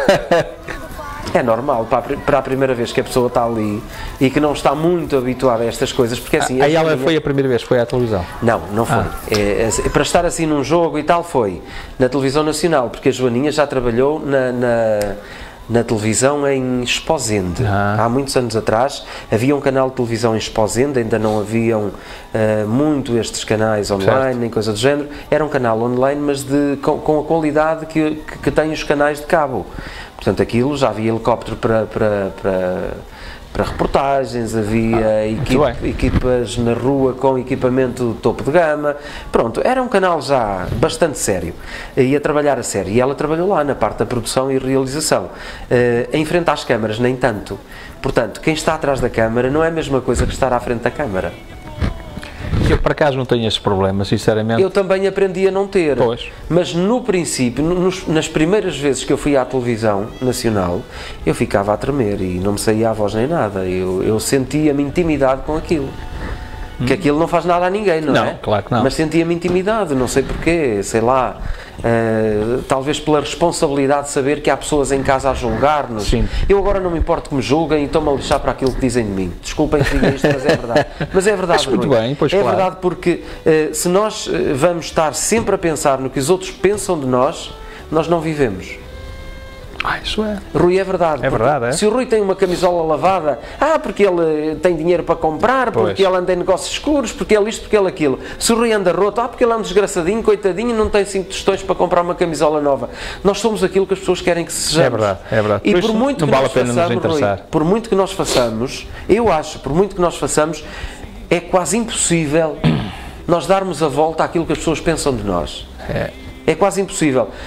A: É normal, para a, pri- para a primeira vez que a pessoa está ali e que não está muito habituada a estas coisas, porque assim...
B: Aí
A: a
B: ela
A: Joaninha-
B: foi a primeira vez, foi à televisão.
A: Não, não foi. É, é, para estar assim num jogo e tal foi na televisão nacional, porque a Joaninha já trabalhou na... na na televisão em Esposende.
B: Ah.
A: Há muitos anos atrás havia um canal de televisão em Esposende, ainda não haviam uh, muito estes canais online,
B: Certo.
A: nem coisa do género. Era um canal online, mas de, com, com a qualidade que, que, que têm os canais de cabo. Portanto, aquilo já havia helicóptero para, para, para, para reportagens, havia
B: Ah,
A: equipe,
B: bem.
A: equipas na rua com equipamento topo de gama. Pronto, era um canal já bastante sério. Ia trabalhar a sério. E ela trabalhou lá na parte da produção e realização. Uh, em frente às câmaras, nem tanto. Portanto, quem está atrás da câmara não é a mesma coisa que estar à frente da câmara.
B: Eu, por acaso, não tenho esses problemas, sinceramente.
A: Eu também aprendi a não ter.
B: Pois.
A: Mas no princípio, nos- nas primeiras vezes que eu fui à televisão nacional, eu ficava a tremer e não me saía a voz nem nada. Eu, eu sentia-me intimidade com aquilo. Que aquilo não faz nada a ninguém, não,
B: Não,
A: é?
B: claro que não.
A: Mas sentia-me intimidade, não sei porquê, sei lá. eh, talvez pela responsabilidade de saber que há pessoas em casa a julgar-nos.
B: Sim.
A: Eu agora não me importo que me julguem e estou-me a lixar para aquilo que dizem de mim. Desculpem que diga isto, mas é verdade. Mas é verdade,
B: Acho muito
A: Rui.
B: bem, pois
A: É
B: claro.
A: verdade porque eh, se nós eh, vamos estar sempre a pensar no que os outros pensam de nós, nós não vivemos.
B: Ah, isso é.
A: Rui, é verdade.
B: É
A: porque
B: verdade, é.
A: Se o Rui tem uma camisola lavada, ah, porque ele eh, tem dinheiro para comprar,
B: Pois.
A: porque ele anda em negócios escuros, porque ele isto, porque ele aquilo. Se o Rui anda roto, ah, porque ele é um desgraçadinho, coitadinho, e não tem cinco tostões para comprar uma camisola nova. Nós somos aquilo que as pessoas querem que sejamos.
B: É verdade, é verdade.
A: E
B: Por
A: por
B: isso
A: muito
B: não
A: que
B: vale
A: nós
B: a pena nos
A: façamos, Rui,
B: interessar.
A: por muito que nós façamos, eu acho, por muito que nós façamos, é quase impossível nós darmos a volta àquilo que as pessoas pensam de nós.
B: É.
A: É quase impossível.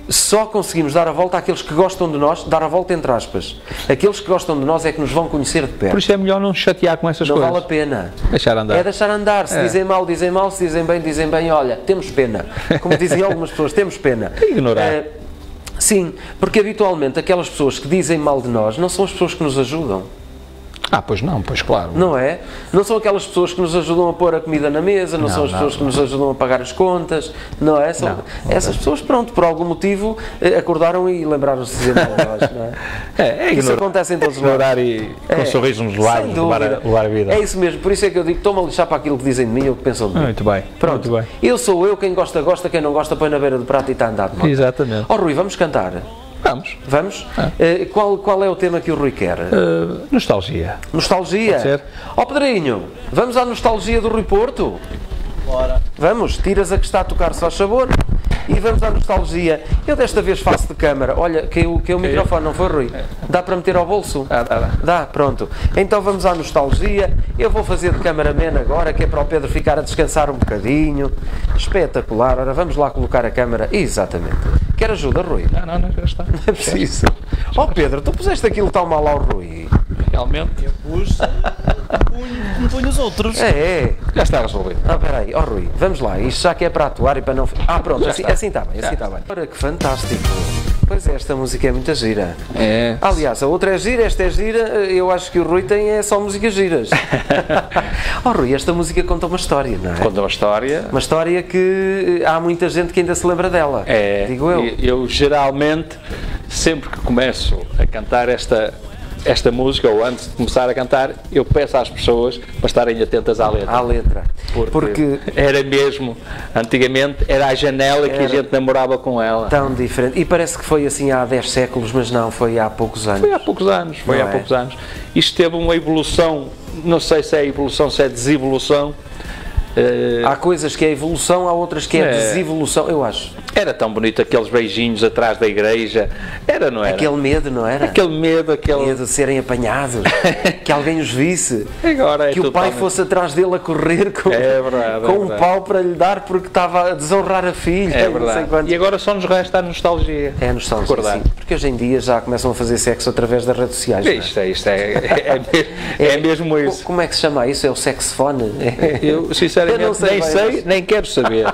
A: só conseguimos dar a volta àqueles que gostam de nós, dar a volta entre aspas. Aqueles que gostam de nós é que nos vão conhecer de perto.
B: Por isso é melhor não chatear com essas
A: Não
B: coisas.
A: vale a pena.
B: Deixar andar.
A: É deixar andar. Se
B: É.
A: dizem mal, dizem mal. Se dizem bem, dizem bem. Olha, temos pena. Como dizem algumas pessoas, temos pena.
B: Ignorar.
A: Eh, sim, porque habitualmente aquelas pessoas que dizem mal de nós não são as pessoas que nos ajudam.
B: Ah, pois não, pois claro.
A: Não é? Não são aquelas pessoas que nos ajudam a pôr a comida na mesa, não,
B: Não,
A: são as
B: não,
A: pessoas que nos ajudam a pagar as contas, não é? São
B: Não, não
A: essas pessoas, pronto, por algum motivo eh, acordaram e lembraram-se de dizer mal de nós, não é?
B: É, é
A: Isso
B: ignorar.
A: acontece em todos os lados.
B: Ignorar e com
A: É,
B: sorrisos nos
A: sem
B: lábios, levar a,
A: dúvida.
B: levar a vida.
A: É isso mesmo, por isso é que eu digo, estou-me a lixar para aquilo que dizem de mim ou o que pensam de mim.
B: Muito bem,
A: Pronto,
B: muito bem.
A: eu sou eu, quem gosta, gosta, quem não gosta, põe na beira do prato e está a andar de moto.
B: Exatamente.
A: Ó Rui, vamos cantar?
B: Vamos.
A: Vamos? Eh, qual, qual é o tema que o Rui quer?
B: Uh, nostalgia.
A: Nostalgia?
B: Pode ser?
A: Ó Pedrinho, vamos à nostalgia do Rui Porto? Bora. Vamos, tiras a que está a tocar, só sabor, e vamos à nostalgia. Eu desta vez faço de câmara. Olha, caiu, caiu o microfone, não foi, Rui? Dá para meter ao bolso?
B: Ah, dá, dá.
A: Dá, pronto. Então vamos à nostalgia. Eu vou fazer de cameraman agora, que é para o Pedro ficar a descansar um bocadinho. Espetacular. Ora, vamos lá colocar a câmara. Exatamente. Quer ajuda, Rui?
B: Não, não, não, já está.
A: Não é preciso. Ó Pedro, tu puseste aquilo tão mal ao Rui.
B: Realmente.
F: Pus, como põe os outros.
A: É, é.
B: Já está resolvido.
A: Ah, peraí, ó Rui, vamos lá, isto já que é para atuar e para não... Ah, pronto,
B: Já
A: assim,
B: está.
A: assim está bem,
B: Já
A: assim está bem. Ora, que fantástico. Pois é, esta música é muita gira.
B: É.
A: Aliás, a outra é gira, esta é gira, eu acho que o Rui tem é só músicas giras. Ó Rui, esta música conta uma história, não é?
B: Conta uma história.
A: Uma história que há muita gente que ainda se lembra dela,
B: É,
A: digo eu.
B: e- eu geralmente, sempre que começo a cantar esta, esta música, ou antes de começar a cantar, eu peço às pessoas para estarem atentas à letra.
A: À letra.
B: Porque,
A: Porque
B: era mesmo, antigamente, era a janela que a
A: Era.
B: gente namorava com ela.
A: tão diferente. E parece que foi assim há dez séculos, mas não, foi há poucos anos.
B: Foi há poucos anos, foi
A: Não
B: há
A: é?
B: poucos anos. Isto teve uma evolução, não sei se é evolução, se é desevolução. Eh,
A: Há coisas que é evolução, há outras que é,
B: É.
A: desevolução, eu acho.
B: Era tão bonito aqueles beijinhos atrás da igreja. Era, não era?
A: Aquele medo, não era?
B: Aquele medo, aquele...
A: Medo de serem apanhados, que alguém os visse,
B: Agora é
A: que o pai
B: totalmente-
A: fosse atrás dele a correr com,
B: É verdade, é
A: com um
B: verdade.
A: pau para lhe dar porque estava a desonrar a filha.
B: É
A: não sei
B: verdade.
A: quantos.
B: E agora só nos resta a nostalgia.
A: É nostalgia,
B: Recordar.
A: sim, porque hoje em dia já começam a fazer sexo através das redes sociais. não é?
B: Isto é, isto é, é, mesmo, é mesmo isso.
A: Como é que se chama isso? É o sexofone?
B: Eu, sinceramente,
A: Eu não sei
B: nem
A: bem,
B: sei,
A: mas-
B: nem quero saber.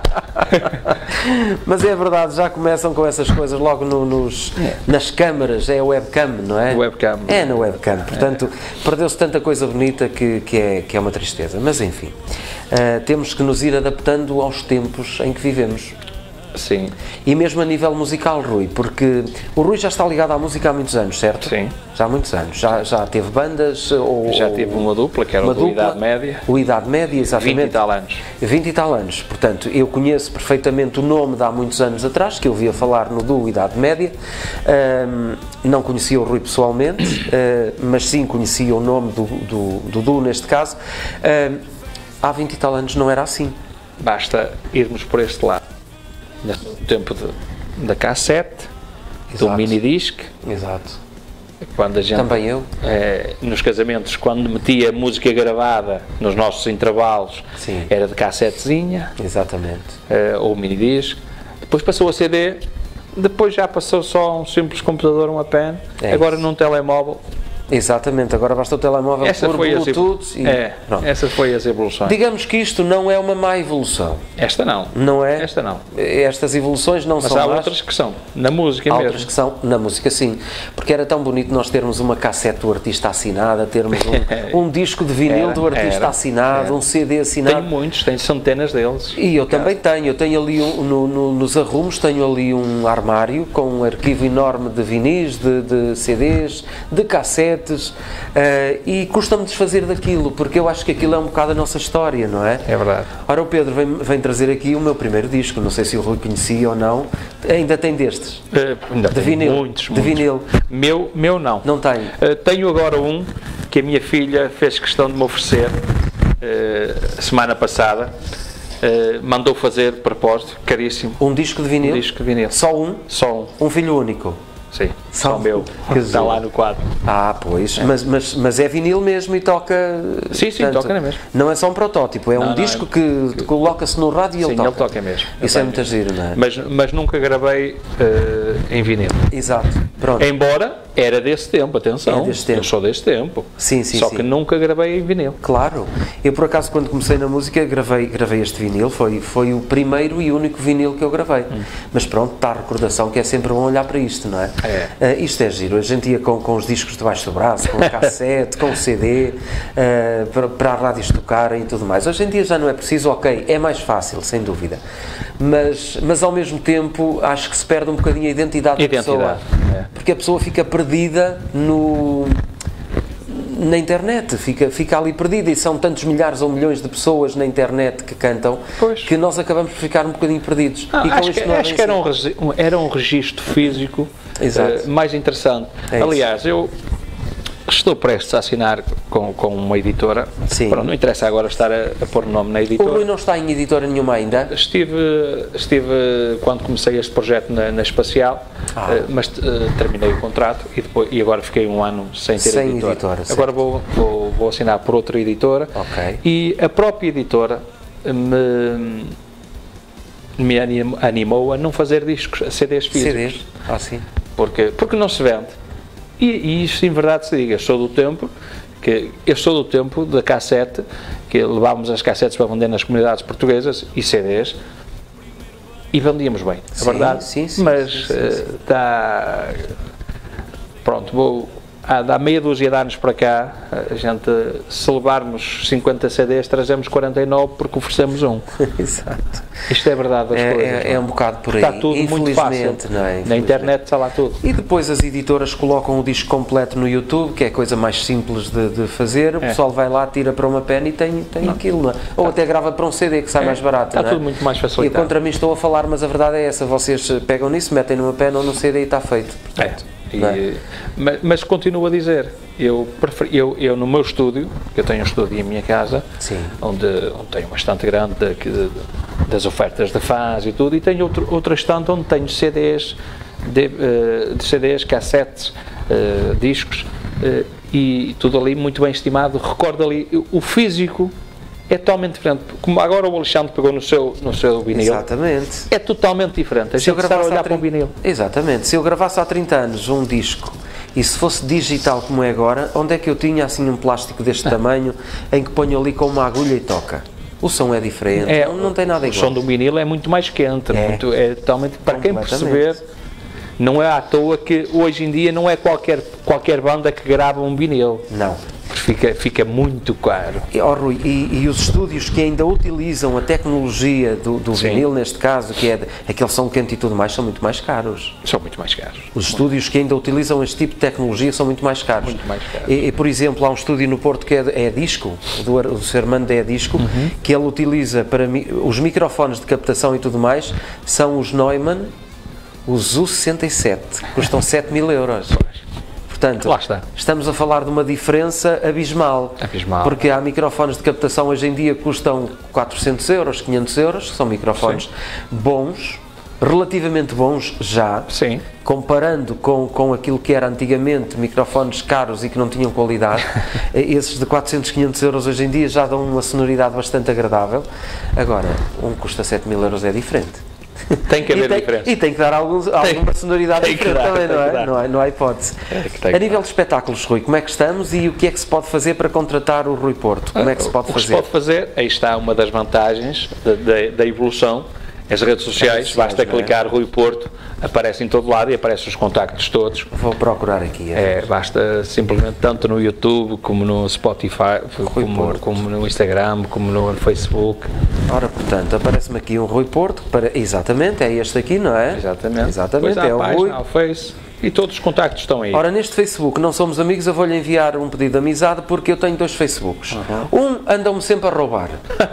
A: Mas é verdade, já começam com essas coisas logo no- nos, nas câmaras, é a webcam, não é?
B: Webcam.
A: É na webcam, portanto, perdeu-se tanta coisa bonita que, que, é, que é uma tristeza. Mas enfim, ah, temos que nos ir adaptando aos tempos em que vivemos.
B: Sim,
A: E mesmo a nível musical, Rui, porque o Rui já está ligado à música há muitos anos, certo?
B: Sim.
A: Já há muitos anos. Já, já teve bandas? Ou,
B: já tive uma dupla, que era
A: uma
B: o do
A: dupla,
B: Idade Média,
A: O Idade Média, exatamente.
B: vinte e tal anos.
A: vinte e tal anos, portanto, eu conheço perfeitamente o nome de há muitos anos atrás, que eu via falar no duo Idade Média. Ahm, não conhecia o Rui pessoalmente, ah, mas sim conhecia o nome do, do, do duo neste caso. Ahm, há vinte e tal anos não era assim.
B: Basta irmos por este lado. No tempo de, da cassete, do
A: Exato.
B: minidisc,
A: Exato.
B: quando a gente,
A: Também eu.
B: eh, nos casamentos, quando metia música gravada nos nossos intervalos,
A: Sim.
B: era de cassetezinha,
A: Exatamente.
B: eh, ou minidisc. Depois passou a C D, depois já passou só um simples computador, uma pen,
A: É
B: agora
A: isso.
B: num telemóvel.
A: Exatamente, agora basta o telemóvel
B: Essa
A: por
B: foi, as,
A: Bluetooth e
B: é,
A: pronto.
B: essa foi as evoluções.
A: Digamos que isto não é uma má evolução,
B: Esta não.
A: não é?
B: Esta não.
A: Estas evoluções não
B: Mas
A: são
B: há
A: más.
B: outras que são, na música
A: Há
B: mesmo.
A: outras que são na música, sim, porque era tão bonito nós termos uma cassete do artista assinada, termos um, um disco de vinil
B: Era,
A: do artista
B: era,
A: assinado,
B: era.
A: um C D assinado.
B: Tenho muitos, tenho centenas deles.
A: E eu também tenho, eu tenho ali um, no, no- nos arrumos, tenho ali um armário com um arquivo enorme de vinis, de, de C Ds, de cassetes, eh, e custa-me desfazer daquilo, porque eu acho que aquilo é um bocado a nossa história, não é?
B: É verdade.
A: Ora, o Pedro vem, vem trazer aqui o meu primeiro disco, não sei se o Rui conhecia ou não, ainda tem destes,
B: Eh, ainda
A: de
B: tenho
A: vinil,
B: muitos,
A: de
B: muitos.
A: vinil,
B: Meu, meu não.
A: não tem?
B: Eh, tenho agora um que a minha filha fez questão de me oferecer eh, semana passada. Eh, mandou fazer de propósito, caríssimo.
A: Um disco de vinil?
B: Um disco de vinil.
A: Só um?
B: Só um.
A: Um filho único?
B: sim.
A: Só
B: Só meu.
A: que
B: Está
A: giro.
B: lá no quadro.
A: Ah, pois, é. Mas, mas, mas é vinil mesmo e toca...
B: Sim, sim,
A: portanto,
B: toca na mesma.
A: Não é só um protótipo, é
B: Não,
A: um
B: não,
A: disco
B: é-
A: que coloca-se no rádio e ele
B: Sim,
A: toca.
B: ele toca mesmo.
A: Isso é
B: Ele
A: muito
B: vai-
A: giro, não é?
B: Mas, mas nunca gravei eh, em vinil.
A: Exato, pronto.
B: Embora era desse tempo, atenção.
A: É desse tempo.
B: Eu sou deste tempo.
A: Sim, sim,
B: Só
A: sim.
B: que nunca gravei em vinil.
A: Claro. Eu, por acaso, quando comecei na música, gravei, gravei este vinil. Foi, foi o primeiro e único vinil que eu gravei. Hum. Mas pronto, está a recordação que é sempre bom olhar para isto, não é?
B: É.
A: Uh, isto é giro. A gente ia com, com os discos debaixo do braço, com o cassete, com o C D, uh, para, para as rádios tocarem e tudo mais. Hoje em dia já não é preciso, ok, é mais fácil, sem dúvida. Mas, mas ao mesmo tempo, acho que se perde um bocadinho a identidade,
B: Identidade,
A: da pessoa.
B: é.
A: Porque a pessoa fica perdida no... na internet, fica, fica ali perdida e são tantos milhares ou milhões de pessoas na internet que cantam,
B: Pois.
A: que nós acabamos por ficar um bocadinho perdidos.
B: Ah,
A: e com
B: acho
A: isto
B: que,
A: não é
B: acho
A: bem
B: que era, um,
A: assim.
B: regi- um- era um registro físico
A: Exato.
B: eh, mais interessante.
A: É isso.
B: Aliás, eu estou prestes a assinar com, com uma editora.
A: Sim.
B: Pronto, não interessa agora estar a, a pôr nome na
A: O Rui
B: editora.
A: não está em editora nenhuma ainda?
B: Estive, estive quando comecei este projeto na, na Espacial,
A: Ah.
B: eh, mas eh, terminei o contrato e, depois, e agora fiquei um ano sem ter
A: Sem
B: editora.
A: editora, certo.
B: Agora vou, vou, vou assinar por outra editora.
A: Ok.
B: E a própria editora me, me anim- animou a não fazer discos, a C Ds físicos.
A: C Ds? Ah, sim.
B: Porque, porque não se vende. E, e isso em verdade se diga, eu sou do tempo que eu sou do tempo da cassete, que levávamos as cassetes para vender nas comunidades portuguesas e C Ds e vendíamos bem, é
A: Sim,
B: verdade.
A: sim, sim,
B: Mas
A: sim, sim,
B: eh,
A: sim.
B: dá pronto, vou há, há meia dúzia de anos para cá, a gente, se levarmos cinquenta C Ds, trazemos quarenta e nove porque oferecemos um.
A: Exato.
B: Isto é verdade das
A: É,
B: coisas.
A: é,
B: não
A: é um bocado por aí.
B: Está tudo muito fácil.
A: Infelizmente, não é?
B: Na
A: Infelizmente.
B: internet está lá tudo.
A: E depois as editoras colocam o disco completo no YouTube, que é a coisa mais simples de, de fazer. O
B: É.
A: pessoal vai lá, tira para uma pena e tem, tem aquilo, não é? Ou até grava para um C D que sai
B: É,
A: mais barato,
B: está
A: não é?
B: tudo muito mais
A: E
B: facilitado.
A: contra mim estou a falar, mas a verdade é essa. Vocês pegam nisso, metem numa pena ou num C D e está feito.
B: É. E,
A: Não é?
B: mas, mas continuo a dizer, eu, preferi, eu, eu no meu estúdio, que eu tenho um estúdio em minha casa,
A: Sim.
B: onde, onde tenho bastante grande de, de, das ofertas de fãs e tudo, e tenho outro, outra estante onde tenho C Ds, de, uh, de C Ds, cassetes, uh, discos, uh, e tudo ali muito bem estimado. Recordo ali, o físico é totalmente diferente, como agora o Alexandre pegou no seu, no seu vinil,
A: Exatamente.
B: é totalmente diferente, a
A: Se eu
B: gente está a
A: gravasse há
B: olhar para o
A: trinta
B: vinil.
A: Exatamente. Se eu gravasse há trinta anos um disco e se fosse digital como é agora, onde é que eu tinha assim um plástico deste tamanho em que ponho ali com uma agulha e toca? O som é diferente,
B: É,
A: não, não tem nada
B: o
A: igual.
B: som do vinil é muito mais quente,
A: É.
B: muito, é totalmente, para quem
A: Completamente.
B: perceber, não é à toa que hoje em dia não é qualquer, qualquer banda que grava um vinil,
A: Não.
B: porque fica, fica muito caro.
A: E, oh, Rui, e, e os estúdios que ainda utilizam a tecnologia do, do
B: Sim.
A: vinil, neste caso, que é de- aquele som quente e tudo mais, são muito mais caros.
B: São muito mais caros.
A: Os estúdios que ainda utilizam este tipo de tecnologia são muito mais caros.
B: Muito mais caros.
A: E, e, por exemplo, há um estúdio no Porto que é, de- é disco, do, Ar- do seu Armando é disco,
B: Uhum.
A: que ele utiliza para mi- os microfones de captação e tudo mais, são os Neumann, os U sessenta e sete, custam sete mil euros. Portanto,
B: Lá está.
A: estamos a falar de uma diferença abismal.
B: Abismal.
A: Porque há microfones de captação hoje em dia que custam quatrocentos euros, quinhentos euros, que são microfones bons, relativamente bons já,
B: Sim.
A: comparando com, com aquilo que era antigamente microfones caros e que não tinham qualidade. Esses de quatrocentos, quinhentos euros hoje em dia já dão uma sonoridade bastante agradável. Agora, um custa sete mil euros é diferente.
B: Tem que haver
A: e tem,
B: diferença.
A: E tem que dar alguns, alguma sonoridade
B: tem que
A: diferente
B: dar,
A: também,
B: tem
A: não
B: que
A: é?
B: dar.
A: Não, há, não há hipótese.
B: É que tem
A: A
B: que
A: nível
B: dar.
A: de espetáculos, Rui, como é que estamos e o que é que se pode fazer para contratar o Rui Porto? Como é que se pode
B: o que
A: fazer?
B: se pode fazer, aí está uma das vantagens da, da, da evolução, as redes sociais,
A: Redes sociais,
B: basta
A: não é?
B: clicar Rui Porto, aparece em todo lado e aparecem os contactos todos.
A: Vou procurar aqui.
B: É, basta simplesmente tanto no YouTube como no Spotify, como,
A: Porto.
B: como no Instagram, como no Facebook.
A: Ora, portanto, aparece-me aqui um Rui Porto, para... exatamente, é este aqui, não é?
B: Exatamente.
A: Exatamente,
B: Depois há
A: é
B: a
A: o
B: página,
A: Rui.
B: há o Face e todos os contactos estão aí.
A: Ora, neste Facebook, não somos amigos, eu vou-lhe enviar um pedido de amizade porque eu tenho dois Facebooks. Um, andam-me sempre a roubar.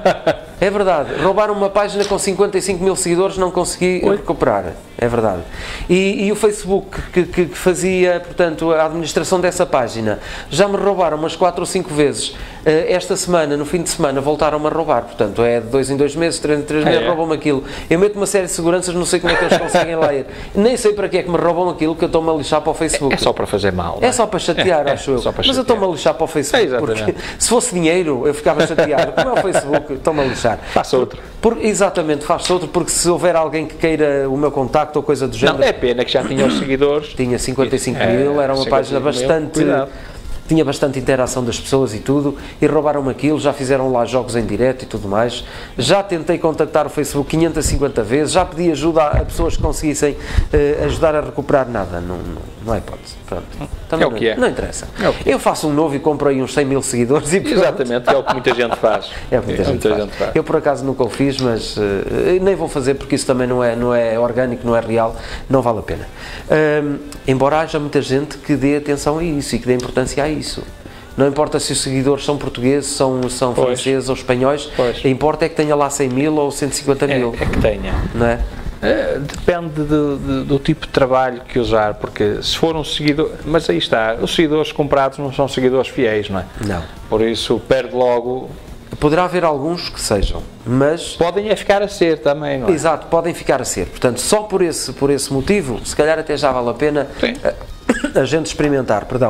A: É verdade, roubaram uma página com cinquenta e cinco mil seguidores, não consegui recuperar. É verdade. E, e o Facebook que, que, que fazia, portanto, a administração dessa página, já me roubaram umas quatro ou cinco vezes esta semana, no fim de semana, voltaram-me a roubar, portanto, é de dois em dois meses, três em três meses,
B: é, é.
A: roubam-me aquilo. Eu meto uma série de seguranças, não sei como é que eles conseguem lá ir. Nem sei para que é que me roubam aquilo, que eu estou-me a lixar para o Facebook.
B: É só para fazer mal.
A: É, é só para chatear,
B: é,
A: acho eu.
B: Só para
A: Mas
B: chatear.
A: eu estou-me a lixar para o Facebook,
B: é,
A: porque se fosse dinheiro, eu ficava chateado. Como é o Facebook, estou-me a lixar.
B: Faça outro.
A: Por, exatamente, faça outro, porque se houver alguém que queira o meu contacto ou coisa do género...
B: Não, é pena que já tinha os seguidores.
A: Tinha cinquenta e cinco mil, era uma página bastante... Tinha bastante interação das pessoas e tudo, e roubaram-me aquilo, já fizeram lá jogos em direto e tudo mais. Já tentei contactar o Facebook quinhentas e cinquenta vezes, já pedi ajuda a, a pessoas que conseguissem uh, ajudar a recuperar nada. Não, não, não é hipótese. Pronto. Também
B: é o que
A: não,
B: é.
A: Não interessa.
B: É o que é.
A: Eu faço um novo e compro aí uns cem mil seguidores e pronto.
B: Exatamente, é o que muita gente faz.
A: É o que muita, é, gente, muita faz. gente faz. Eu por acaso nunca o fiz, mas uh, nem vou fazer porque isso também não é, não é orgânico, não é real, não vale a pena. Uh, embora haja muita gente que dê atenção a isso e que dê importância a isso. Não importa se os seguidores são portugueses, são, são franceses ou espanhóis, pois. Importa é que tenha lá cem mil ou cento e cinquenta mil.
B: É, é que tenha.
A: Não é?
B: É, depende de, de, do tipo de trabalho que usar, porque se for um seguidor... Mas aí está, os seguidores comprados não são seguidores fiéis, não é?
A: Não.
B: Por isso, perde logo...
A: Poderá haver alguns que sejam, mas...
B: Podem é ficar a ser também, não é?
A: Exato, podem ficar a ser. Portanto, só por esse, por esse motivo, se calhar até já vale a pena a, a gente experimentar, perdão.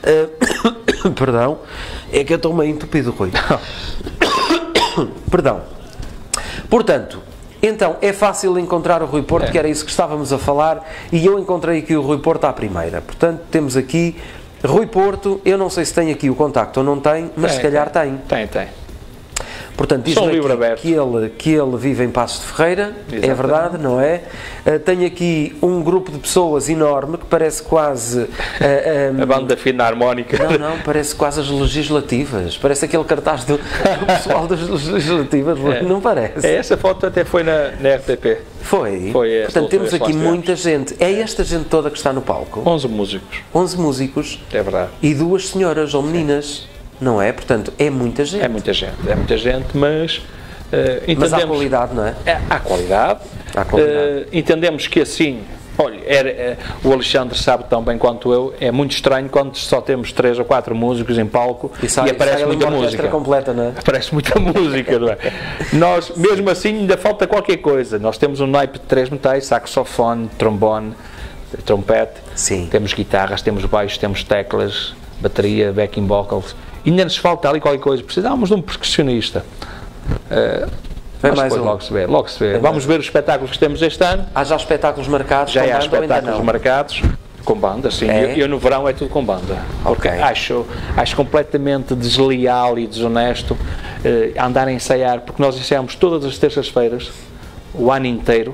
A: Uh, perdão, é que eu estou meio entupido, Rui. Perdão. Portanto, então, é fácil encontrar o Rui Porto, é. que era isso que estávamos a falar, e eu encontrei aqui o Rui Porto à primeira. Portanto, temos aqui Rui Porto, eu não sei se tem aqui o contacto ou não tem, mas tem, se calhar tem.
B: Tem, tem.
A: Portanto, diz-me aqui que ele, que ele vive em Passos de Ferreira, exatamente. É verdade, não é? Uh, tem aqui um grupo de pessoas enorme, que parece quase... Uh, um,
B: a banda fina harmónica.
A: Não, não, parece quase as legislativas, parece aquele cartaz do, do pessoal das legislativas, é. Não parece?
B: É, essa foto até foi na, na R T P.
A: Foi?
B: Foi.
A: Portanto, temos aqui muita gente. É esta gente toda que está no palco?
B: onze músicos.
A: onze músicos.
B: É verdade.
A: E duas senhoras ou meninas. Não é? Portanto, é muita gente.
B: É muita gente, é muita gente, mas... Uh,
A: mas há qualidade, não é?
B: é há qualidade.
A: Há qualidade.
B: Uh, entendemos que assim, olha, era, é, o Alexandre sabe tão bem quanto eu, é muito estranho quando só temos três ou quatro músicos em palco e, sai, e aparece sai muita música.
A: Completa, não é?
B: Aparece muita música, não é? Nós, mesmo assim, ainda falta qualquer coisa. Nós temos um naipe de três metais, saxofone, trombone, trompete,
A: sim.
B: Temos guitarras, temos baixos, temos teclas, bateria, backing vocals. E ainda nos falta ali qualquer coisa, precisávamos de um percussionista. Uh,
A: Vem mais um.
B: Logo se vê, logo se vê. Vem Vamos mais. ver os espetáculos que temos este ano.
A: Há já espetáculos marcados?
B: Já
A: com
B: há
A: banda,
B: espetáculos marcados com banda, sim.
A: É?
B: Eu, eu no verão é tudo com banda. Porque
A: okay.
B: acho, acho completamente desleal e desonesto uh, andar a ensaiar, porque nós ensaiamos todas as terças-feiras, o ano inteiro,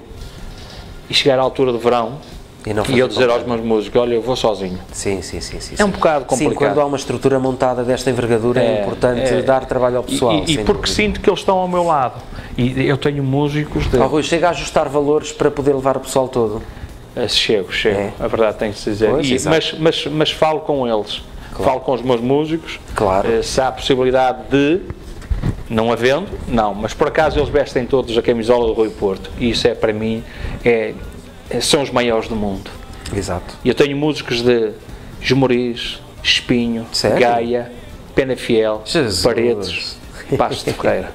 B: e chegar à altura do verão. E, e eu dizer aos meus músicos, olha, eu vou sozinho.
A: Sim, sim, sim. sim
B: é um bocado complicado.
A: Sim, quando há uma estrutura montada desta envergadura é, é importante é, dar trabalho ao pessoal.
B: E, e porque dúvida. Sinto que eles estão ao meu lado. E eu tenho músicos... De...
A: Oh, Rui, chega a ajustar valores para poder levar o pessoal todo?
B: É, chego, chego. É. A verdade tem que se dizer.
A: Pois,
B: e, mas, mas, mas falo com eles. Claro. Falo com os meus músicos.
A: Claro.
B: Se há a possibilidade de... Não havendo, não. Mas por acaso eles vestem todos a camisola do Rui Porto. E isso é, para mim, é, são os maiores do mundo.
A: Exato.
B: Eu tenho músicos de Esmoriz, Espinho,
A: Sério?
B: Gaia, Penafiel,
A: Jesus.
B: Paredes, Passos de Ferreira.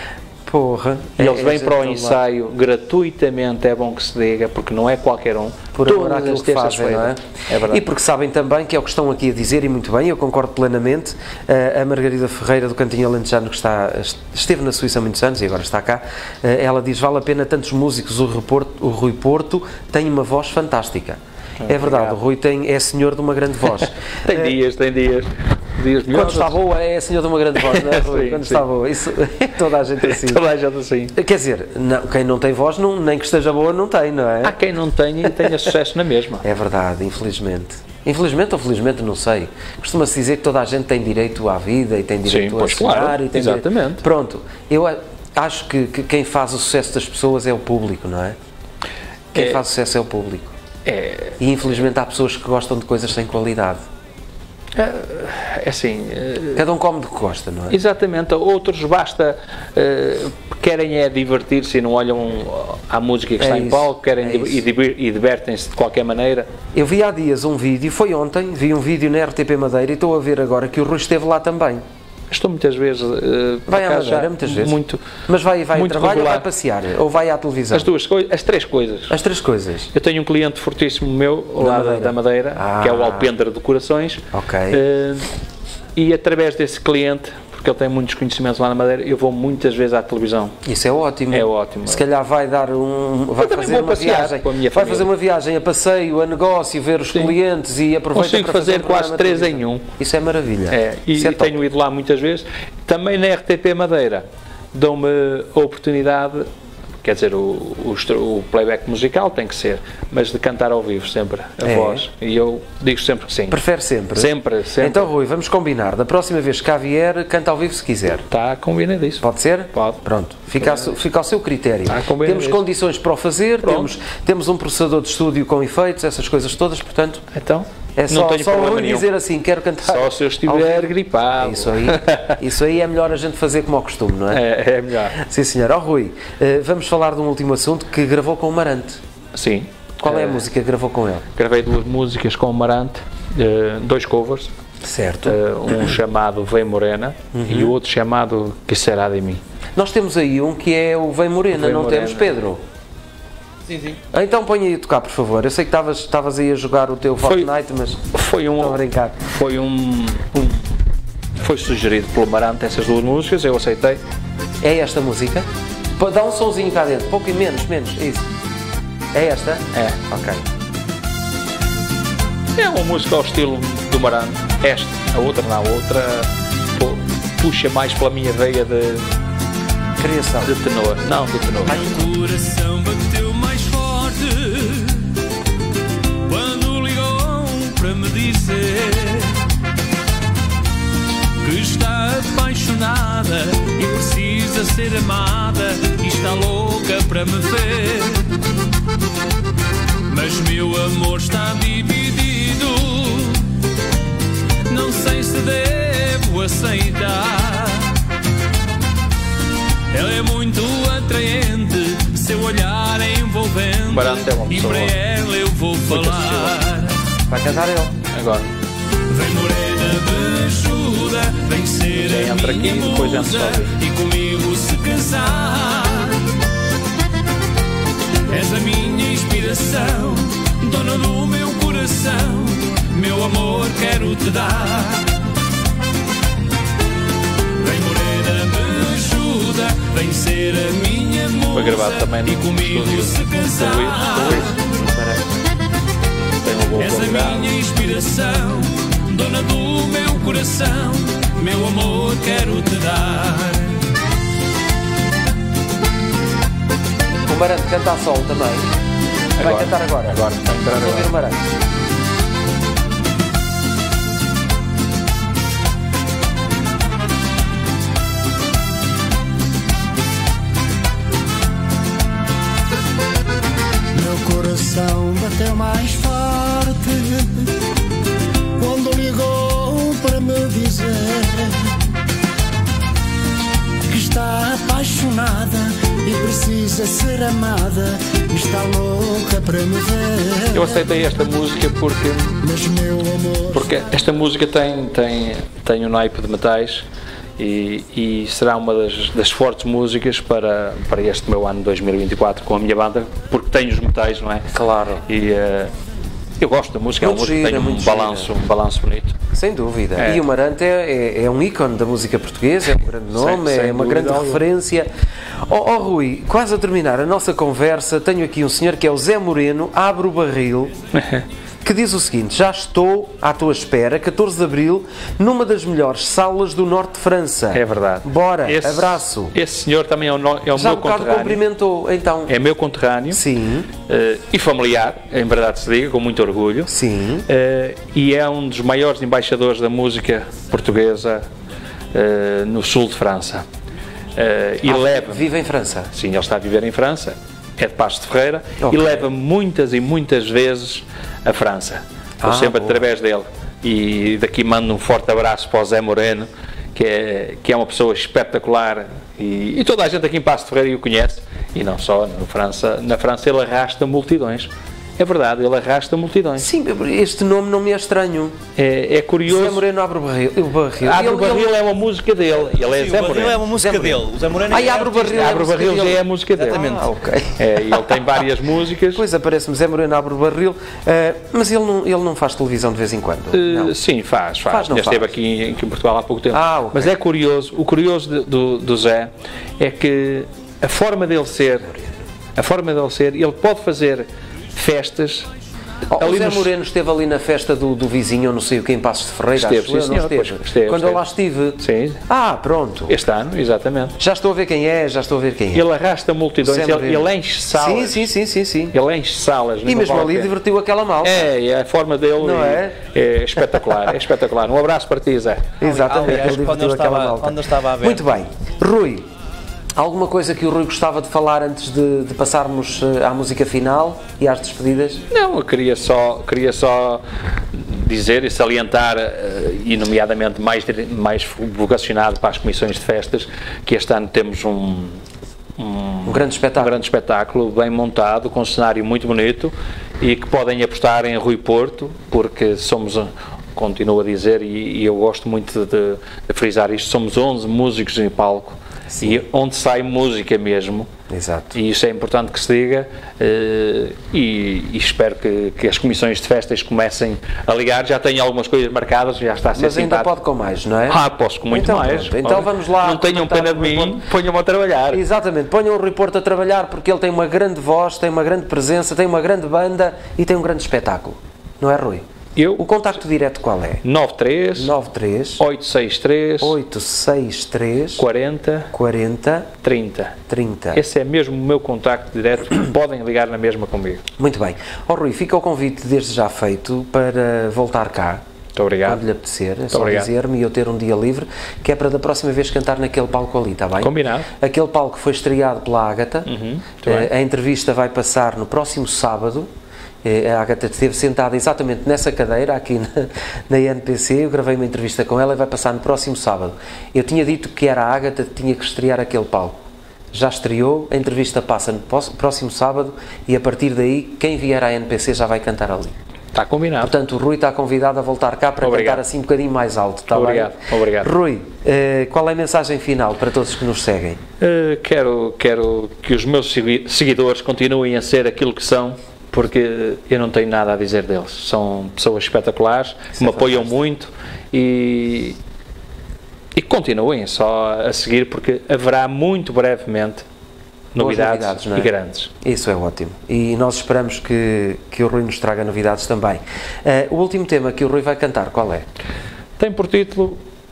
A: Porra.
B: E eles vêm é para o ensaio lá. gratuitamente, é bom que se diga, porque não é qualquer um.
A: Por amor àquilo que fazem, não é?
B: É verdade.
A: E porque sabem também, que é o que estão aqui a dizer, e muito bem, eu concordo plenamente, a Margarida Ferreira do Cantinho Alentejano, que está, esteve na Suíça há muitos anos e agora está cá, ela diz, vale a pena tantos músicos, o Rui Porto, o Rui Porto tem uma voz fantástica. É, é verdade, o Rui tem, é senhor de uma grande voz.
B: tem dias, tem dias. dias
A: Quando está boa, é senhor de uma grande voz, não é, Rui?
B: sim,
A: Quando
B: sim.
A: está boa, isso é toda a gente assim.
B: Toda a gente assim.
A: Quer dizer, não, quem não tem voz, não, nem que esteja boa, não tem, não é?
B: Há quem não tenha e tenha sucesso na mesma.
A: É verdade, infelizmente. Infelizmente ou felizmente, não sei. Costuma-se dizer que toda a gente tem direito à vida e tem direito
B: sim,
A: a sonhar.
B: Claro,
A: e tem
B: exatamente.
A: Direito... Pronto, eu acho que, que quem faz o sucesso das pessoas é o público, não é? Quem é, faz o sucesso é o público.
B: É,
A: e infelizmente há pessoas que gostam de coisas sem qualidade.
B: É assim...
A: Cada um come do que gosta, não é?
B: Exatamente. Outros basta... Uh, querem é divertir-se e não olham à música que é está isso, em palco, querem é e, e divertem-se de qualquer maneira.
A: Eu vi há dias um vídeo, foi ontem, vi um vídeo na R T P Madeira e estou a ver agora que o Rui esteve lá também.
B: Estou muitas vezes... Uh,
A: vai à
B: Madeira,
A: já, muitas vezes?
B: Muito,
A: Mas vai, vai
B: muito
A: trabalho
B: regular.
A: ou vai passear? Ou vai à televisão?
B: As duas coisas, as três coisas.
A: As três coisas.
B: Eu tenho um cliente fortíssimo meu,
A: Da
B: lá
A: Madeira.
B: da Madeira,
A: Ah.
B: que é o Alpendre de Corações.
A: Ok.
B: Uh, e através desse cliente, porque ele tem muitos conhecimentos lá na Madeira, eu vou muitas vezes à televisão.
A: Isso é ótimo.
B: É ótimo.
A: Se calhar vai dar um... Vai
B: também
A: fazer
B: vou
A: uma
B: passear
A: viagem.
B: com a minha
A: vai
B: família.
A: fazer uma viagem a passeio, a negócio, ver os
B: Sim.
A: clientes e aproveita
B: Consigo
A: para
B: fazer
A: fazer um
B: quase
A: programa
B: três
A: de
B: em
A: televisão.
B: um.
A: Isso é maravilha.
B: É, e,
A: Isso é
B: e
A: top.
B: tenho ido lá muitas vezes. Também na R T P Madeira dão-me a oportunidade, quer dizer, o, o, o playback musical tem que ser, mas de cantar ao vivo sempre, a
A: É.
B: voz. E eu digo sempre que sim.
A: Prefere sempre?
B: Sempre, sempre.
A: Então, Rui, vamos combinar. Da próxima vez que cá vier, canta ao vivo se quiser.
B: Está combinado isso.
A: Pode ser?
B: Pode.
A: Pronto, fica, a, fica ao seu critério.
B: Ah, combina
A: temos
B: isso.
A: condições para o fazer,
B: Pronto.
A: temos, temos um processador de estúdio com efeitos, essas coisas todas, portanto,
B: Então,
A: é
B: não
A: só,
B: tenho
A: só o
B: problema
A: Rui
B: nenhum.
A: dizer assim, quero cantar.
B: Só se eu
A: ao
B: estiver
A: vivo.
B: gripado.
A: Isso aí, isso aí é melhor a gente fazer como ao costume, não é?
B: É, é melhor.
A: Sim, senhor. Ó, Rui, eh, vamos falar de um último assunto que gravou com o Marante.
B: Sim.
A: Qual é a
B: Eh,
A: música que gravou com ele?
B: Gravei duas músicas com o Marante, eh, dois covers.
A: Certo.
B: eh, um chamado Vem Morena e o outro chamado Que Será de Mim.
A: Nós temos aí um que é o Vem Morena,
B: Vem
A: não
B: Morena.
A: temos, Pedro?
F: Sim, sim.
A: Então põe aí a tocar, por favor. Eu sei que estavas estavas aí a jogar o teu
B: Foi-
A: Fortnite, mas
B: Foi um,
A: estou a brincar.
B: foi um, um- foi sugerido pelo Marante essas duas músicas, eu aceitei.
A: É esta música? Pô, dá um sonzinho cá dentro, pouco e menos, menos, isso. É esta?
B: É.
A: Ok.
B: É uma música ao estilo do Marante. Esta, a outra não, a outra pu- puxa mais pela minha veia de,
A: Criação.
B: de tenor. Não, de tenor.
E: O coração bateu mais forte quando ligou para me dizer que está apaixonada e precisa ser amada e está louca para me ver. Mas meu amor está dividido, não sei se devo aceitar. Ela é muito atraente, seu olhar é envolvente,
B: Marante é uma
E: e
B: pessoa
E: para ela eu vou falar.
A: Vai cantar ele.
B: Agora,
E: Vem morena bejuda, vem ser
B: Já
E: a
B: entra
E: minha
B: aqui, depois entra
E: musa
B: só ali.
E: e comigo se casar. És a minha inspiração, dona do meu coração, meu amor quero te dar. Vem morena bejuda, vem ser a minha musa
B: Foi gravado também no
E: e comigo
B: estúdio
E: se
B: do
E: casar.
B: Luís, tem uma boa
E: És a
B: qualidade.
E: minha inspiração, dona do meu coração, meu amor quero te dar.
A: O Marante canta a solo também. Vai
B: Agora.
A: cantar agora.
B: Agora, vai entrar
A: Vamos ouvir o
B: agora.
A: Marante.
G: Meu coração bateu mais forte quando ligou para me dizer que está apaixonada e precisa ser amada e está louca para me ver.
B: Eu aceitei esta música porque,
G: Mas meu amor,
B: porque esta música tem, tem, tem um naipe de metais e, e será uma das, das fortes músicas para, para este meu ano dois mil e vinte e quatro com a minha banda, porque tem os metais, não é?
A: Claro.
B: E eh, eu gosto da música, é uma
A: Muito
B: música que
A: gira,
B: tem um
A: muito
B: balanço,
A: gira.
B: um balanço bonito.
A: Sem dúvida.
B: É.
A: E o Marante é, é, é um ícone da música portuguesa, é um grande nome,
B: Sem- sem
A: é uma
B: dúvida
A: grande
B: alguma.
A: referência. Ó oh, Rui, quase a terminar a nossa conversa, tenho aqui um senhor que é o Zé Moreno, abre o barril, que diz o seguinte: já estou à tua espera, catorze de abril, numa das melhores salas do norte de França.
B: É verdade.
A: Bora,
B: Esse-
A: abraço.
B: Esse senhor também é o, no- é o
A: Já há
B: meu
A: um bocado
B: conterrâneo.
A: cumprimentou, então.
B: É meu conterrâneo.
A: Sim,
B: eh, e familiar, em verdade se diga, com muito orgulho.
A: sim.
B: Eh, e é um dos maiores embaixadores da música portuguesa eh, no sul de França. Eh, e
A: Ah,
B: leva,
A: Vive em França.
B: sim, ele está a viver em França, é de Passos de Ferreira,
A: Ok.
B: e leva muitas e muitas vezes a França. Estou
A: Ah,
B: sempre
A: boa.
B: através dele. E daqui mando um forte abraço para o Zé Moreno, que é, que é uma pessoa espetacular, e, e toda a gente aqui em Passos de Ferreira o conhece, e não só, no França, na França ele arrasta multidões. É verdade, ele arrasta multidões.
A: Sim, este nome não me é estranho.
B: É, é curioso.
A: Zé Moreno Abre o Barril. O barril.
B: Abre o
A: Ele-
B: Barril
A: ele-
B: é uma música dele. Ele é
F: Sim,
B: Zé
F: o Barril
B: Moreno.
F: é uma música
A: Zé
F: dele.
A: Moreno.
F: O Zé Moreno
A: Ai,
F: é
A: Abre o
F: artista.
A: Barril.
B: Abre o Barril já é a música dele.
F: Exatamente.
A: Ah, ok.
B: É, e ele tem várias músicas.
A: Pois aparece-me Zé Moreno Abre o Barril, eh, mas ele não, ele não faz televisão de vez em quando.
B: Uh,
A: Não.
B: sim, faz, faz.
A: Faz, não
B: Já esteve
A: faz?
B: aqui em, aqui em Portugal há pouco tempo.
A: Ah, ok.
B: Mas é curioso, o curioso de- do, do Zé é que a forma dele ser, a forma dele ser, ele pode fazer festas.
A: Oh, o
B: ali
A: Zé
B: nos-
A: Moreno esteve ali na festa do, do vizinho, eu não sei o que, em Passos de Ferreira,
B: Esteve,
A: acho
B: sim,
A: eu, não
B: senhor,
A: esteve?
B: pois, esteve,
A: Quando eu lá
B: esteve.
A: estive.
B: Sim,
A: Ah, pronto.
B: este ano, exatamente.
A: Já estou a ver quem é, já estou a ver quem é.
B: Ele arrasta multidões,
A: Zé
B: ele,
A: Moreno.
B: ele enche salas.
A: Sim, sim, sim, sim, sim.
B: Ele enche salas.
A: E mesmo ali divertiu aquela malta.
B: É, e a forma dele
A: Não
B: é?
A: é?
B: é espetacular, é espetacular. Um abraço para ti, Zé.
A: Exatamente,
F: Aliás,
A: ele
F: quando
A: divertiu
F: eu
A: aquela
F: estava-
A: malta.
F: quando eu estava a ver.
A: Muito bem. Rui, alguma coisa que o Rui gostava de falar antes de, de passarmos eh, à música final e às despedidas?
B: Não, eu queria só, queria só dizer e salientar, eh, e nomeadamente mais, dire- mais vocacionado para as comissões de festas, que este ano temos um,
A: Um grande
B: um
A: espetáculo.
B: grande espetáculo bem montado, com um cenário muito bonito, e que podem apostar em Rui Porto, porque somos, continuo a dizer, e, e eu gosto muito de, de frisar isto, somos onze músicos em palco, e onde sai música mesmo.
A: Exato.
B: E isso é importante que se diga, eh, e, e espero que, que as comissões de festas comecem a ligar. Já tenho algumas coisas marcadas, já está a ser
A: Mas ainda
B: simpático.
A: pode com mais, não é?
B: Ah, posso com muito
A: Então,
B: mais.
A: pronto. Então vamos lá
B: Não tenham
A: comentar
B: pena de
A: o Rui
B: mim,
A: Porto.
B: ponham-me a trabalhar.
A: Exatamente, ponham o Rui Porto a trabalhar porque ele tem uma grande voz, tem uma grande presença, tem uma grande banda e tem um grande espetáculo. Não é, Rui?
B: Eu,
A: O contacto direto qual é?
B: nove três
A: nove três
B: oito seis três
A: oito seis três
B: quarenta
A: quarenta
B: trinta.
A: trinta.
B: Esse é mesmo o meu contacto direto, podem ligar na mesma comigo.
A: Muito bem. Ó Rui, fica o convite desde já feito para voltar cá.
B: Muito obrigado.
A: Quando lhe apetecer, é só
B: obrigado.
A: dizer-me e eu ter um dia livre, que é para da próxima vez cantar naquele palco ali, está bem?
B: Combinado.
A: Aquele palco foi estreado pela Ágata.
B: muito
A: Eh,
B: bem.
A: a entrevista vai passar no próximo sábado. Eh, A Ágata esteve sentada exatamente nessa cadeira, aqui na, na I N P C. Eu gravei uma entrevista com ela e vai passar no próximo sábado. Eu tinha dito que era a Ágata que tinha que estrear aquele palco. Já estreou, a entrevista passa no pós- próximo sábado e a partir daí, quem vier à I N P C já vai cantar ali.
B: Está combinado.
A: Portanto, o Rui está convidado a voltar cá para
B: Obrigado.
A: cantar assim um bocadinho mais alto, está
B: Obrigado,
A: bem?
B: obrigado.
A: Rui, eh, qual é a mensagem final para todos que nos seguem?
B: Uh, quero, quero que os meus segui- seguidores continuem a ser aquilo que são, porque eu não tenho nada a dizer deles. São pessoas espetaculares, que me apoiam muito e, e continuem só a seguir, porque haverá muito brevemente novidades,
A: novidades, não é?
B: e grandes.
A: Isso é ótimo. E nós esperamos que, que o Rui nos traga novidades também. Eh, o último tema que o Rui vai cantar, qual é?
B: Tem por título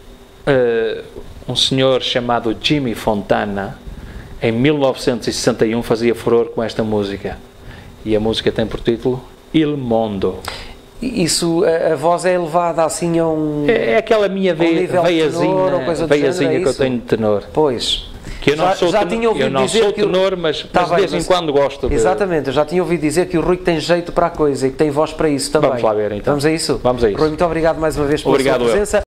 B: uh, um senhor chamado Jimmy Fontana, em mil novecentos e sessenta e um fazia furor com esta música. E a música tem por título Il Mondo.
A: E Isso, a, a voz é elevada assim a um...
B: É, é aquela minha
A: Ao
B: veia,
A: nível tenor, ou
B: veiazinha,
A: coisa do
B: veiazinha
A: género, é
B: que eu
A: isso?
B: tenho de tenor.
A: Pois.
B: Que eu não
A: Já-
B: sou,
A: já
B: tenor,
A: tinha ouvido
B: eu não
A: dizer
B: sou
A: que o-
B: tenor, mas,
A: Tá
B: mas de
A: bem,
B: vez em
A: mas-
B: quando gosto de...
A: Exatamente, eu já tinha ouvido dizer que o Rui tem jeito para a coisa e que tem voz para isso também.
B: Vamos lá ver, então.
A: Vamos a isso?
B: Vamos a isso.
A: Rui, muito obrigado mais uma vez pela
B: Obrigado,
A: sua
B: eu.
A: presença.